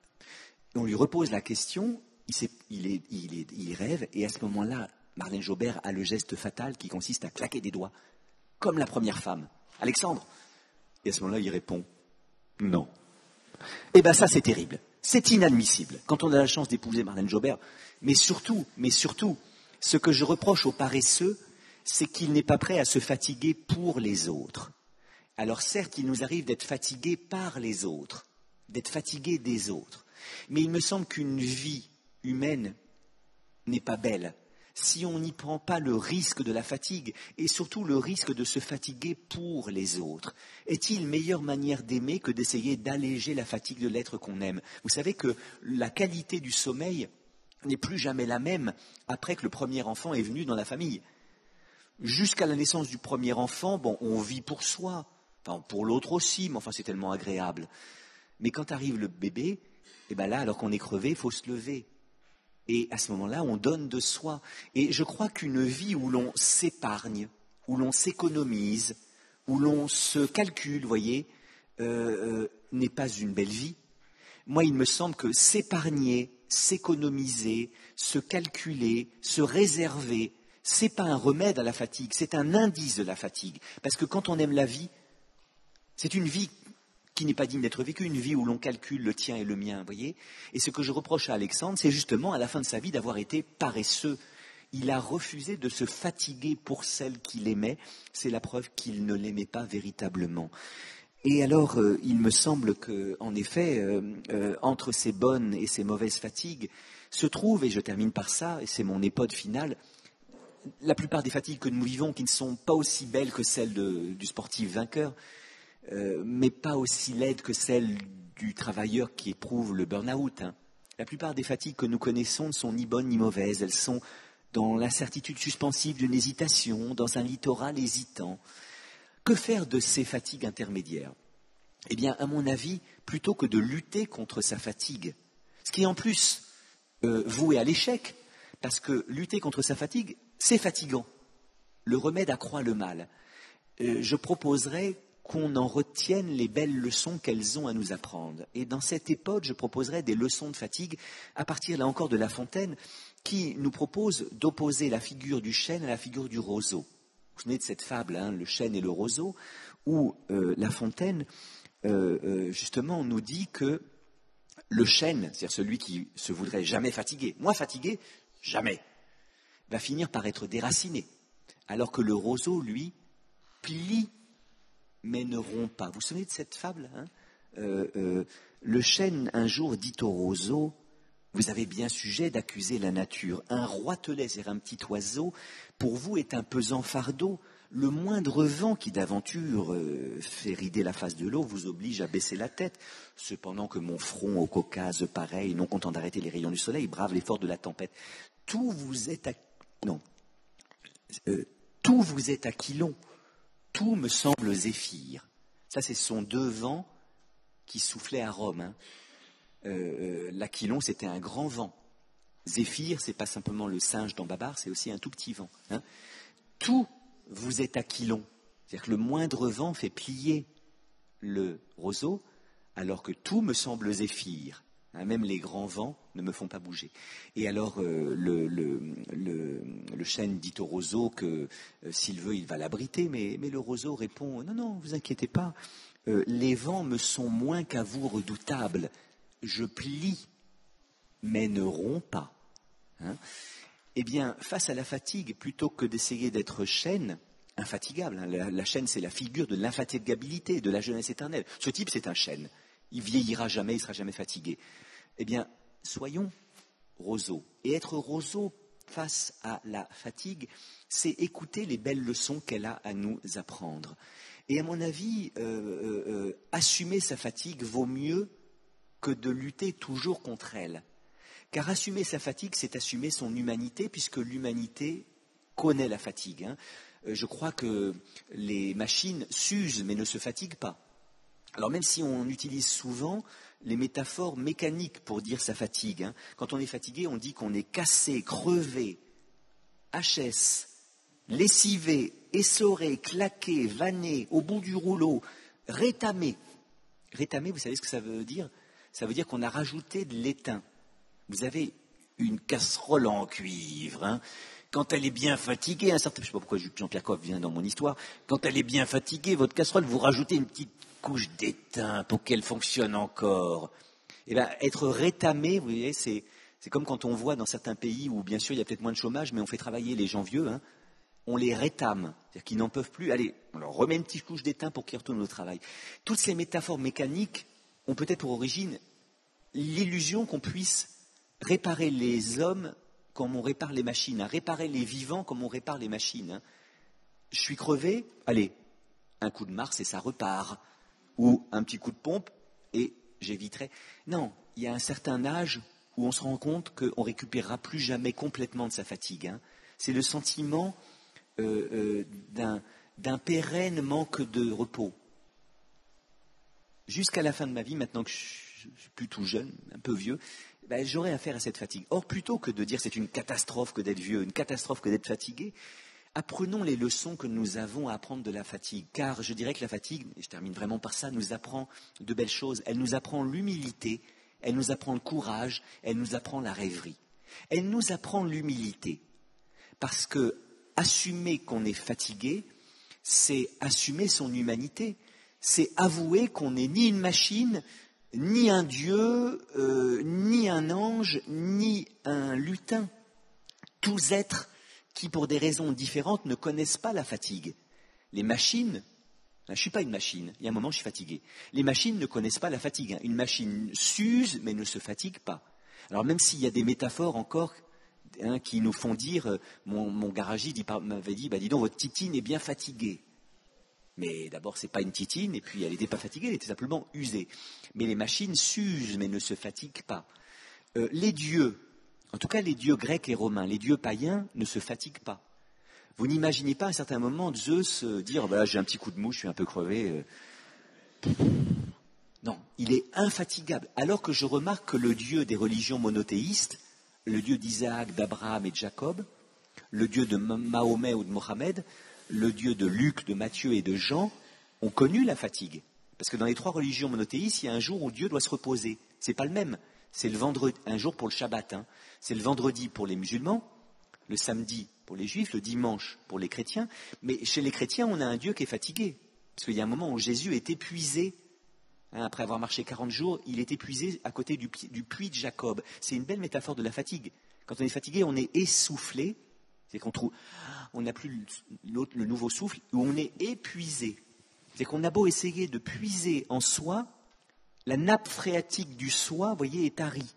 A: on lui repose la question, il, il, est, il, est, il rêve, et à ce moment-là, Marlène Jobert a le geste fatal qui consiste à claquer des doigts, comme la première femme. « Alexandre !» Et à ce moment-là, il répond « Non ». Eh bien ça, c'est terrible. C'est inadmissible quand on a la chance d'épouser Marlène Jobert. Mais surtout, mais surtout, ce que je reproche aux paresseux, c'est qu'il n'est pas prêt à se fatiguer pour les autres. Alors certes, il nous arrive d'être fatigués par les autres, d'être fatigués des autres. Mais il me semble qu'une vie humaine n'est pas belle si on n'y prend pas le risque de la fatigue et surtout le risque de se fatiguer pour les autres. Est-il meilleure manière d'aimer que d'essayer d'alléger la fatigue de l'être qu'on aime? Vous savez que la qualité du sommeil n'est plus jamais la même après que le premier enfant est venu dans la famille. Jusqu'à la naissance du premier enfant, bon, on vit pour soi, enfin pour l'autre aussi, mais enfin c'est tellement agréable. Mais quand arrive le bébé, et ben là, alors qu'on est crevé, il faut se lever. Et à ce moment-là, on donne de soi. Et je crois qu'une vie où l'on s'épargne, où l'on s'économise, où l'on se calcule, vous voyez, euh, euh, n'est pas une belle vie. Moi, il me semble que s'épargner, s'économiser, se calculer, se réserver, ce n'est pas un remède à la fatigue, c'est un indice de la fatigue. Parce que quand on aime la vie, c'est une vie qui n'est pas digne d'être vécue, une vie où l'on calcule le tien et le mien, vous voyez. Et ce que je reproche à Alexandre, c'est justement à la fin de sa vie d'avoir été paresseux. Il a refusé de se fatiguer pour celle qu'il aimait. C'est la preuve qu'il ne l'aimait pas véritablement. Et alors, euh, il me semble que, en effet, euh, euh, entre ces bonnes et ces mauvaises fatigues, se trouve, et je termine par ça, et c'est mon épode finale, la plupart des fatigues que nous vivons, qui ne sont pas aussi belles que celles de, du sportif vainqueur, euh, mais pas aussi laides que celles du travailleur qui éprouve le burn-out. Hein. La plupart des fatigues que nous connaissons ne sont ni bonnes ni mauvaises. Elles sont dans l'incertitude suspensive d'une hésitation, dans un littoral hésitant. Que faire de ces fatigues intermédiaires? Eh bien, à mon avis, plutôt que de lutter contre sa fatigue, ce qui est en plus euh, voué à l'échec, parce que lutter contre sa fatigue, c'est fatigant. Le remède accroît le mal. Euh, je proposerais qu'on en retienne les belles leçons qu'elles ont à nous apprendre. Et dans cette époque, je proposerais des leçons de fatigue à partir, là encore, de La Fontaine, qui nous propose d'opposer la figure du chêne à la figure du roseau. Vous vous souvenez de cette fable, hein, le chêne et le roseau, où euh, La Fontaine, euh, euh, justement, nous dit que le chêne, c'est-à-dire celui qui se voudrait jamais fatigué, moi fatigué, jamais, va finir par être déraciné, alors que le roseau, lui, plie, mais ne rompt pas. Vous vous souvenez de cette fable, hein euh, euh, le chêne, un jour, dit au roseau, vous avez bien sujet d'accuser la nature. Un roitelet, c'est-à-dire un petit oiseau, pour vous est un pesant fardeau. Le moindre vent qui d'aventure euh, fait rider la face de l'eau vous oblige à baisser la tête. Cependant que mon front au Caucase pareil, non content d'arrêter les rayons du soleil, brave l'effort de la tempête. Tout vous est à... Non. Euh, tout vous est aquilon. Tout me semble zéphyr. Ça, c'est son deux vents qui soufflaient à Rome. Hein. Euh, euh, L'aquilon, c'était un grand vent. Zéphyr, c'est pas simplement le singe dans Babar, c'est aussi un tout petit vent. Hein. Tout vous est aquilon. C'est-à-dire que le moindre vent fait plier le roseau, alors que tout me semble zéphyr. Hein, même les grands vents ne me font pas bouger. Et alors, euh, le, le, le, le chêne dit au roseau que euh, s'il veut, il va l'abriter, mais, mais le roseau répond « Non, non, vous inquiétez pas, euh, les vents me sont moins qu'à vous redoutables. Je plie, mais ne romps pas. Hein » Eh bien, face à la fatigue, plutôt que d'essayer d'être chêne, infatigable, hein, la, la chêne, c'est la figure de l'infatigabilité, de la jeunesse éternelle. Ce type, c'est un chêne. Il vieillira jamais, il ne sera jamais fatigué. Eh bien, soyons roseaux. Et être roseau face à la fatigue, c'est écouter les belles leçons qu'elle a à nous apprendre. Et à mon avis, euh, euh, euh, assumer sa fatigue vaut mieux que de lutter toujours contre elle. Car assumer sa fatigue, c'est assumer son humanité, puisque l'humanité connaît la fatigue. Hein. Je crois que les machines s'usent, mais ne se fatiguent pas. Alors même si on utilise souvent les métaphores mécaniques pour dire sa fatigue, hein. Quand on est fatigué, on dit qu'on est cassé, crevé, H S, lessivé, essoré, claqué, vanné, au bout du rouleau, rétamé. Rétamé, vous savez ce que ça veut dire? Ça veut dire qu'on a rajouté de l'étain. Vous avez une casserole en cuivre, hein. Quand elle est bien fatiguée, un certain, je ne sais pas pourquoi Jean-Pierre Coff vient dans mon histoire, quand elle est bien fatiguée, votre casserole, vous rajoutez une petite couche d'étain pour qu'elle fonctionne encore. Eh bien, être rétamé, vous voyez, c'est, c'est comme quand on voit dans certains pays où, bien sûr, il y a peut-être moins de chômage, mais on fait travailler les gens vieux, hein, on les rétame, c'est-à-dire qu'ils n'en peuvent plus. Allez, on leur remet une petite couche d'étain pour qu'ils retournent au travail. Toutes ces métaphores mécaniques ont peut-être pour origine l'illusion qu'on puisse réparer les hommes comme on répare les machines, hein, réparer les vivants comme on répare les machines. Hein. Je suis crevé, allez, un coup de Mars et ça repart. Ou un petit coup de pompe et j'éviterai. Non, il y a un certain âge où on se rend compte qu'on ne récupérera plus jamais complètement de sa fatigue. Hein. C'est le sentiment euh, euh, d'un, d'un pérenne manque de repos. Jusqu'à la fin de ma vie, maintenant que je suis plus tout jeune, un peu vieux, ben, j'aurai affaire à cette fatigue. Or, plutôt que de dire c'est une catastrophe que d'être vieux, une catastrophe que d'être fatigué, apprenons les leçons que nous avons à apprendre de la fatigue. Car je dirais que la fatigue, et je termine vraiment par ça, nous apprend de belles choses. Elle nous apprend l'humilité, elle nous apprend le courage, elle nous apprend la rêverie. Elle nous apprend l'humilité. Parce que assumer qu'on est fatigué, c'est assumer son humanité. C'est avouer qu'on n'est ni une machine, ni un dieu, euh, ni un ange, ni un lutin. Tous êtres qui, pour des raisons différentes, ne connaissent pas la fatigue. Les machines, je ne suis pas une machine, il y a un moment je suis fatigué. Les machines ne connaissent pas la fatigue. Une machine s'use mais ne se fatigue pas. Alors même s'il y a des métaphores encore hein, qui nous font dire, mon, mon garagiste il m'avait dit, bah, dis donc votre titine est bien fatiguée. Mais d'abord, ce n'est pas une titine, et puis elle n'était pas fatiguée, elle était simplement usée. Mais les machines s'usent, mais ne se fatiguent pas. Euh, les dieux, en tout cas les dieux grecs et romains, les dieux païens ne se fatiguent pas. Vous n'imaginez pas à un certain moment Zeus euh, dire bah, « j'ai un petit coup de mou, je suis un peu crevé euh. ». Non, il est infatigable. Alors que je remarque que le dieu des religions monothéistes, le dieu d'Isaac, d'Abraham et de Jacob, le dieu de Mahomet ou de Mohammed, le Dieu de Luc, de Matthieu et de Jean ont connu la fatigue. Parce que dans les trois religions monothéistes, il y a un jour où Dieu doit se reposer. Ce n'est pas le même. C'est le vendredi, un jour pour le Shabbat. Hein. C'est le vendredi pour les musulmans, le samedi pour les juifs, le dimanche pour les chrétiens. Mais chez les chrétiens, on a un Dieu qui est fatigué. Parce qu'il y a un moment où Jésus est épuisé. Hein, après avoir marché quarante jours, il est épuisé à côté du, du puits de Jacob. C'est une belle métaphore de la fatigue. Quand on est fatigué, on est essoufflé. C'est qu'on trouve, on n'a plus l'autre, le nouveau souffle, où on est épuisé. C'est qu'on a beau essayer de puiser en soi, la nappe phréatique du soi, vous voyez, est tarie.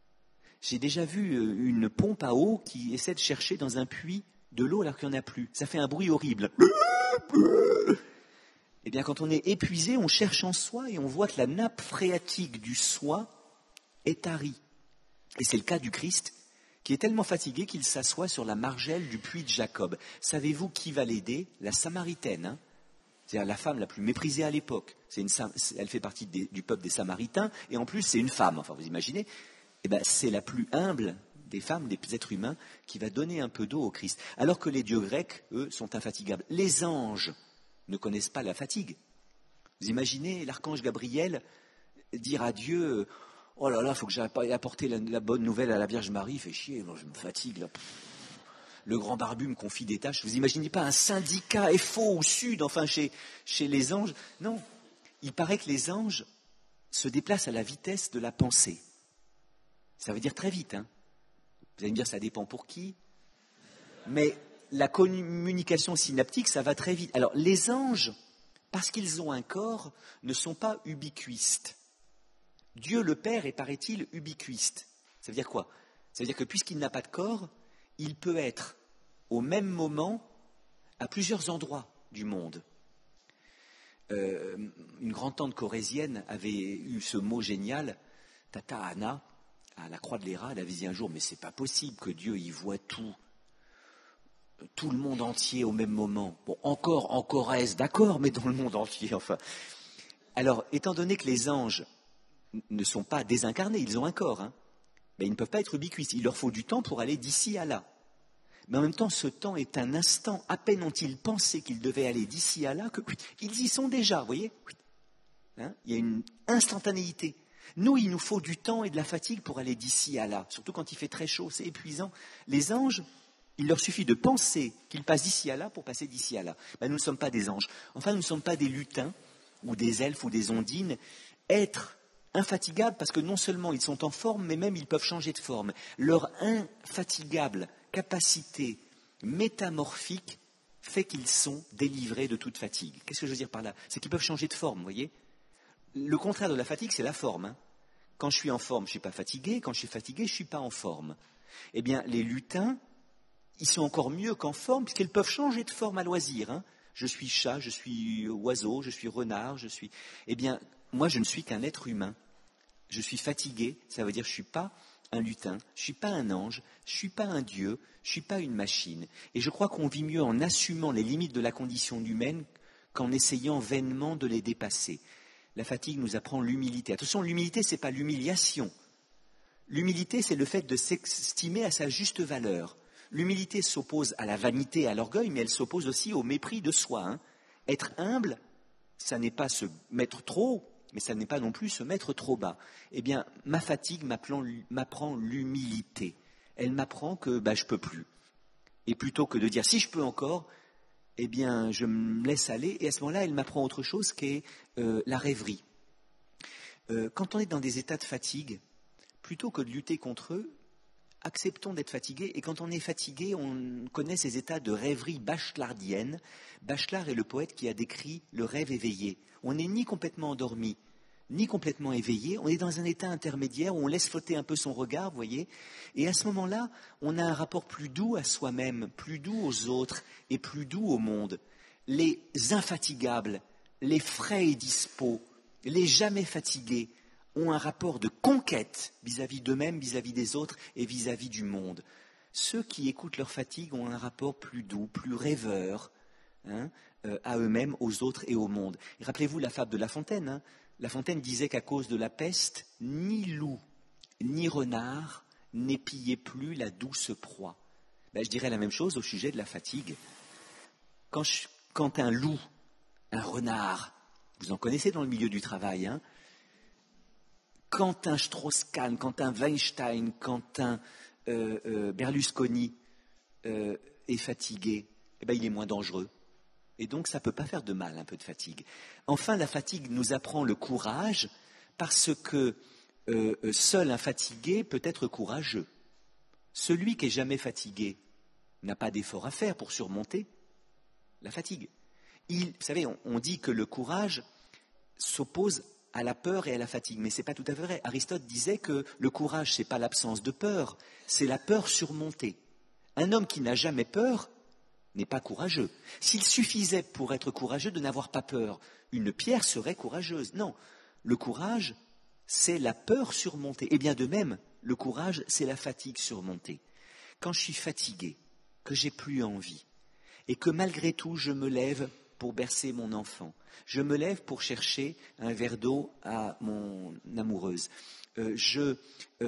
A: J'ai déjà vu une pompe à eau qui essaie de chercher dans un puits de l'eau alors qu'il n'y en a plus. Ça fait un bruit horrible. Eh bien, quand on est épuisé, on cherche en soi et on voit que la nappe phréatique du soi est tarie. Et c'est le cas du Christ, qui est tellement fatigué qu'il s'assoit sur la margelle du puits de Jacob. Savez-vous qui va l'aider? La Samaritaine, hein, c'est-à-dire la femme la plus méprisée à l'époque. C'est une, elle fait partie des, du peuple des Samaritains, et en plus c'est une femme. Enfin, vous imaginez, eh ben, c'est la plus humble des femmes, des êtres humains, qui va donner un peu d'eau au Christ. Alors que les dieux grecs, eux, sont infatigables. Les anges ne connaissent pas la fatigue. Vous imaginez l'archange Gabriel dire à Dieu... Oh là là, il faut que j'aille apporter la, la bonne nouvelle à la Vierge Marie, fait chier, moi, je me fatigue là. Le grand barbu me confie des tâches. Vous imaginez pas un syndicat F O au sud, enfin chez, chez les anges? Non, il paraît que les anges se déplacent à la vitesse de la pensée. Ça veut dire très vite, hein. Vous allez me dire, ça dépend pour qui. Mais la communication synaptique, ça va très vite. Alors les anges, parce qu'ils ont un corps, ne sont pas ubiquistes. Dieu le Père est, paraît-il, ubiquiste. Ça veut dire quoi? Ça veut dire que puisqu'il n'a pas de corps, il peut être au même moment à plusieurs endroits du monde. Euh, une grand-tante corésienne avait eu ce mot génial, Tata Anna, à la Croix de l'Héra, elle avait dit un jour, mais c'est pas possible que Dieu y voit tout, tout le monde entier au même moment. Bon, encore en Corrèze, d'accord, mais dans le monde entier, enfin. Alors, étant donné que les anges ne sont pas désincarnés, ils ont un corps, hein. Mais ils ne peuvent pas être ubiquistes, il leur faut du temps pour aller d'ici à là. Mais en même temps, ce temps est un instant, à peine ont-ils pensé qu'ils devaient aller d'ici à là, que ils y sont déjà, vous voyez, hein, il y a une instantanéité. Nous, il nous faut du temps et de la fatigue pour aller d'ici à là, surtout quand il fait très chaud, c'est épuisant. Les anges, il leur suffit de penser qu'ils passent d'ici à là pour passer d'ici à là. Ben, nous ne sommes pas des anges, enfin nous ne sommes pas des lutins, ou des elfes, ou des ondines. Être infatigables parce que non seulement ils sont en forme, mais même ils peuvent changer de forme. Leur infatigable capacité métamorphique fait qu'ils sont délivrés de toute fatigue. Qu'est-ce que je veux dire par là? C'est qu'ils peuvent changer de forme, vous voyez. Le contraire de la fatigue, c'est la forme. Hein. Quand je suis en forme, je ne suis pas fatigué. Quand je suis fatigué, je ne suis pas en forme. Eh bien, les lutins, ils sont encore mieux qu'en forme, puisqu'ils peuvent changer de forme à loisir. Hein. Je suis chat, je suis oiseau, je suis renard, je suis... Eh bien, moi, je ne suis qu'un être humain. Je suis fatigué, ça veut dire que je ne suis pas un lutin, je ne suis pas un ange, je ne suis pas un dieu, je ne suis pas une machine. Et je crois qu'on vit mieux en assumant les limites de la condition humaine qu'en essayant vainement de les dépasser. La fatigue nous apprend l'humilité. Attention, l'humilité, ce n'est pas l'humiliation. L'humilité, c'est le fait de s'estimer à sa juste valeur. L'humilité s'oppose à la vanité, à l'orgueil, mais elle s'oppose aussi au mépris de soi. Hein. Être humble, ça n'est pas se mettre trop haut, mais ça n'est pas non plus se mettre trop bas. Eh bien, ma fatigue m'apprend l'humilité. Elle m'apprend que bah, je ne peux plus. Et plutôt que de dire si je peux encore, eh bien, je me laisse aller. Et à ce moment-là, elle m'apprend autre chose qui est euh, la rêverie. Euh, quand on est dans des états de fatigue, plutôt que de lutter contre eux, acceptons d'être fatigués. Et quand on est fatigué, on connaît ces états de rêverie bachelardienne. Bachelard est le poète qui a décrit le rêve éveillé. On n'est ni complètement endormi, ni complètement éveillé. On est dans un état intermédiaire où on laisse flotter un peu son regard, vous voyez. Et à ce moment-là, on a un rapport plus doux à soi-même, plus doux aux autres et plus doux au monde. Les infatigables, les frais et dispos, les jamais fatigués, ont un rapport de conquête vis-à-vis d'eux-mêmes, vis-à-vis des autres et vis-à-vis du monde. Ceux qui écoutent leur fatigue ont un rapport plus doux, plus rêveur hein, euh, à eux-mêmes, aux autres et au monde. Et rappelez-vous la fable de La Fontaine. Hein. La Fontaine disait qu'à cause de la peste, ni loup, ni renard n'épillaient plus la douce proie. Ben, je dirais la même chose au sujet de la fatigue. Quand, je, quand un loup, un renard, vous en connaissez dans le milieu du travail, hein, quand un Strauss-Kahn, quand un Weinstein, quand un euh, euh, Berlusconi euh, est fatigué, eh ben, il est moins dangereux. Et donc, ça ne peut pas faire de mal, un peu de fatigue. Enfin, la fatigue nous apprend le courage parce que euh, seul un fatigué peut être courageux. Celui qui est jamais fatigué n'a pas d'effort à faire pour surmonter la fatigue. Il, vous savez, on, on dit que le courage s'oppose à la peur et à la fatigue. Mais ce n'est pas tout à fait vrai. Aristote disait que le courage, ce n'est pas l'absence de peur, c'est la peur surmontée. Un homme qui n'a jamais peur n'est pas courageux. S'il suffisait pour être courageux de n'avoir pas peur, une pierre serait courageuse. Non, le courage, c'est la peur surmontée. Et bien de même, le courage, c'est la fatigue surmontée. Quand je suis fatigué, que j'ai plus envie, et que malgré tout, je me lève pour bercer mon enfant. Je me lève pour chercher un verre d'eau à mon amoureuse. Euh, je euh,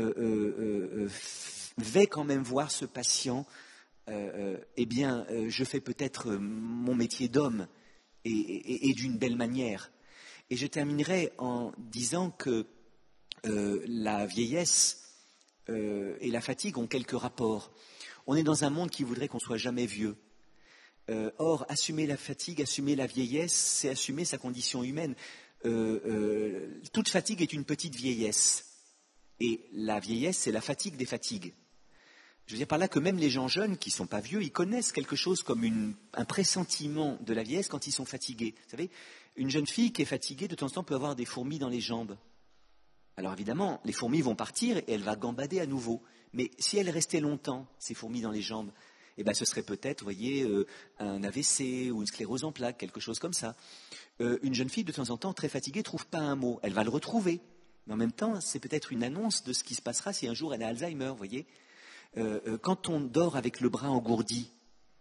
A: euh, euh, vais quand même voir ce patient. Euh, euh, eh bien, euh, je fais peut-être euh, mon métier d'homme et, et, et d'une belle manière. Et je terminerai en disant que euh, la vieillesse euh, et la fatigue ont quelques rapports. On est dans un monde qui voudrait qu'on soit jamais vieux. Euh, or, assumer la fatigue, assumer la vieillesse, c'est assumer sa condition humaine. Euh, euh, toute fatigue est une petite vieillesse. Et la vieillesse, c'est la fatigue des fatigues. Je veux dire par là que même les gens jeunes qui ne sont pas vieux, ils connaissent quelque chose comme une, un pressentiment de la vieillesse quand ils sont fatigués. Vous savez, une jeune fille qui est fatiguée, de temps en temps, peut avoir des fourmis dans les jambes. Alors évidemment, les fourmis vont partir et elle va gambader à nouveau. Mais si elle restait longtemps, ces fourmis dans les jambes, eh ben, ce serait peut-être, vous voyez, euh, un A V C ou une sclérose en plaques, quelque chose comme ça. Euh, une jeune fille, de temps en temps, très fatiguée, ne trouve pas un mot. Elle va le retrouver. Mais en même temps, c'est peut-être une annonce de ce qui se passera si un jour elle a Alzheimer, vous voyez. Euh, euh, quand on dort avec le bras engourdi,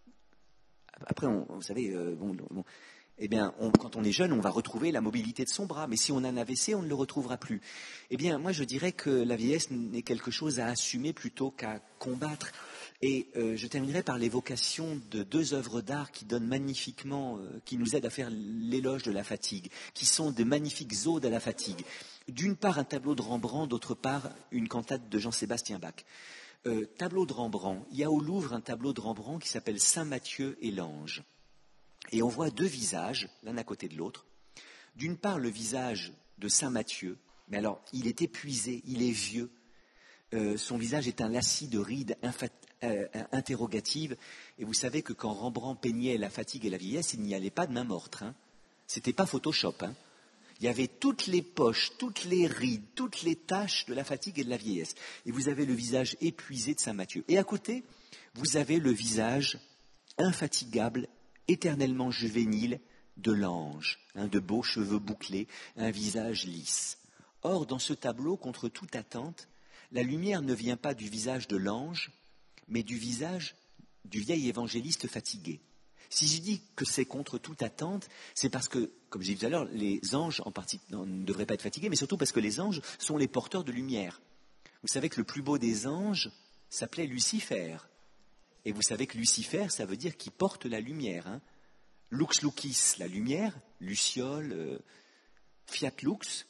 A: après, on, vous savez, euh, bon, bon, eh bien, on, quand on est jeune, on va retrouver la mobilité de son bras. Mais si on a un A V C, on ne le retrouvera plus. Eh bien, moi, je dirais que la vieillesse n'est quelque chose à assumer plutôt qu'à combattre. Et euh, je terminerai par l'évocation de deux œuvres d'art qui donnent magnifiquement, euh, qui nous aident à faire l'éloge de la fatigue, qui sont de magnifiques odes à la fatigue. D'une part, un tableau de Rembrandt, d'autre part, une cantate de Jean-Sébastien Bach. Euh, tableau de Rembrandt. Il y a au Louvre un tableau de Rembrandt qui s'appelle Saint Matthieu et l'ange. Et on voit deux visages, l'un à côté de l'autre. D'une part, le visage de Saint Matthieu, mais alors, il est épuisé, il est vieux. Euh, son visage est un lacis de rides infat- euh, interrogatives. Et vous savez que quand Rembrandt peignait la fatigue et la vieillesse, il n'y allait pas de main morte. Hein. C'était pas Photoshop. Hein. Il y avait toutes les poches, toutes les rides, toutes les taches de la fatigue et de la vieillesse. Et vous avez le visage épuisé de Saint Matthieu. Et à côté, vous avez le visage infatigable, éternellement juvénile de l'ange, hein, de beaux cheveux bouclés, un visage lisse. Or, dans ce tableau, contre toute attente, La lumière ne vient pas du visage de l'ange, mais du visage du vieil évangéliste fatigué. Si je dis que c'est contre toute attente, c'est parce que, comme j'ai dit tout à l'heure, les anges en partie ne devraient pas être fatigués, mais surtout parce que les anges sont les porteurs de lumière. Vous savez que le plus beau des anges s'appelait Lucifer. Et vous savez que Lucifer, ça veut dire qu'il porte la lumière. Hein. Lux lucis, la lumière, luciole, euh, fiat lux,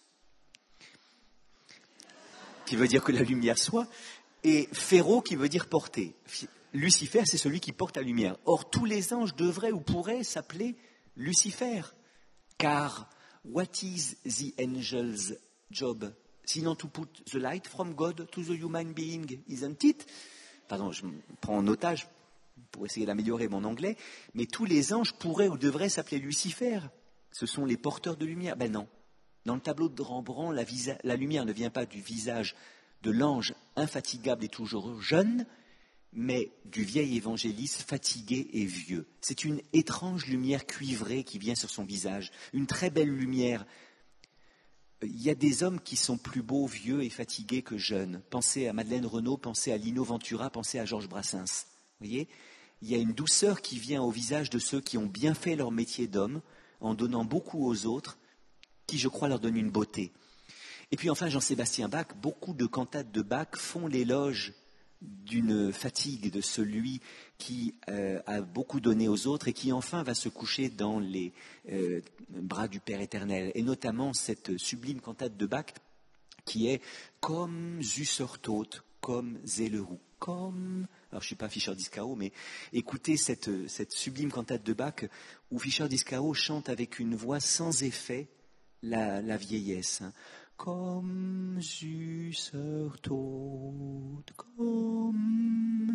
A: qui veut dire que la lumière soit, et ferro, qui veut dire porter. Lucifer, c'est celui qui porte la lumière. Or, tous les anges devraient ou pourraient s'appeler Lucifer. Car, what is the angel's job? Sinon to put the light from God to the human being, isn't it? Pardon, je me prends en otage pour essayer d'améliorer mon anglais, mais tous les anges pourraient ou devraient s'appeler Lucifer. Ce sont les porteurs de lumière. Ben non. Dans le tableau de Rembrandt, la, visa- la lumière ne vient pas du visage de l'ange infatigable et toujours jeune, mais du vieil évangéliste fatigué et vieux. C'est une étrange lumière cuivrée qui vient sur son visage, une très belle lumière. Il y a des hommes qui sont plus beaux, vieux et fatigués que jeunes. Pensez à Madeleine Renaud, pensez à Lino Ventura, pensez à Georges Brassens. Vous voyez ? Il y a une douceur qui vient au visage de ceux qui ont bien fait leur métier d'homme, en donnant beaucoup aux autres, qui, je crois, leur donnent une beauté. Et puis enfin, Jean-Sébastien Bach, beaucoup de cantates de Bach font l'éloge d'une fatigue de celui qui euh, a beaucoup donné aux autres et qui enfin va se coucher dans les euh, bras du Père éternel. Et notamment cette sublime cantate de Bach qui est « Comme Zusser tot, comme Zéleroux ». Comme, alors je ne suis pas Fischer-Dieskau, mais écoutez cette, cette sublime cantate de Bach où Fischer-Dieskau chante avec une voix sans effet la, la vieillesse. Hein. Comme Zusser tot, comme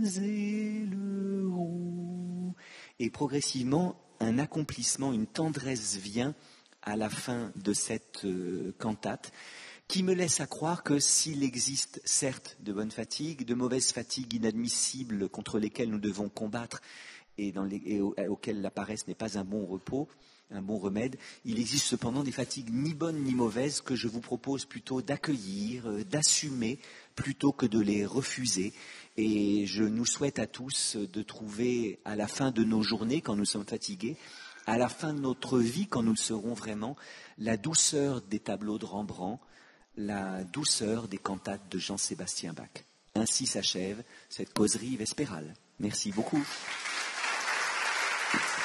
A: Zéleroux. Et progressivement, un accomplissement, une tendresse vient à la fin de cette euh, cantate, qui me laisse à croire que s'il existe certes de bonnes fatigues, de mauvaises fatigues inadmissibles contre lesquelles nous devons combattre et, dans les, et au, auxquelles la paresse n'est pas un bon repos, un bon remède, il existe cependant des fatigues ni bonnes ni mauvaises que je vous propose plutôt d'accueillir, euh, d'assumer, plutôt que de les refuser. Et je nous souhaite à tous de trouver à la fin de nos journées, quand nous sommes fatigués, à la fin de notre vie, quand nous le serons vraiment, la douceur des tableaux de Rembrandt, la douceur des cantates de Jean-Sébastien Bach. Ainsi s'achève cette causerie vespérale. Merci beaucoup.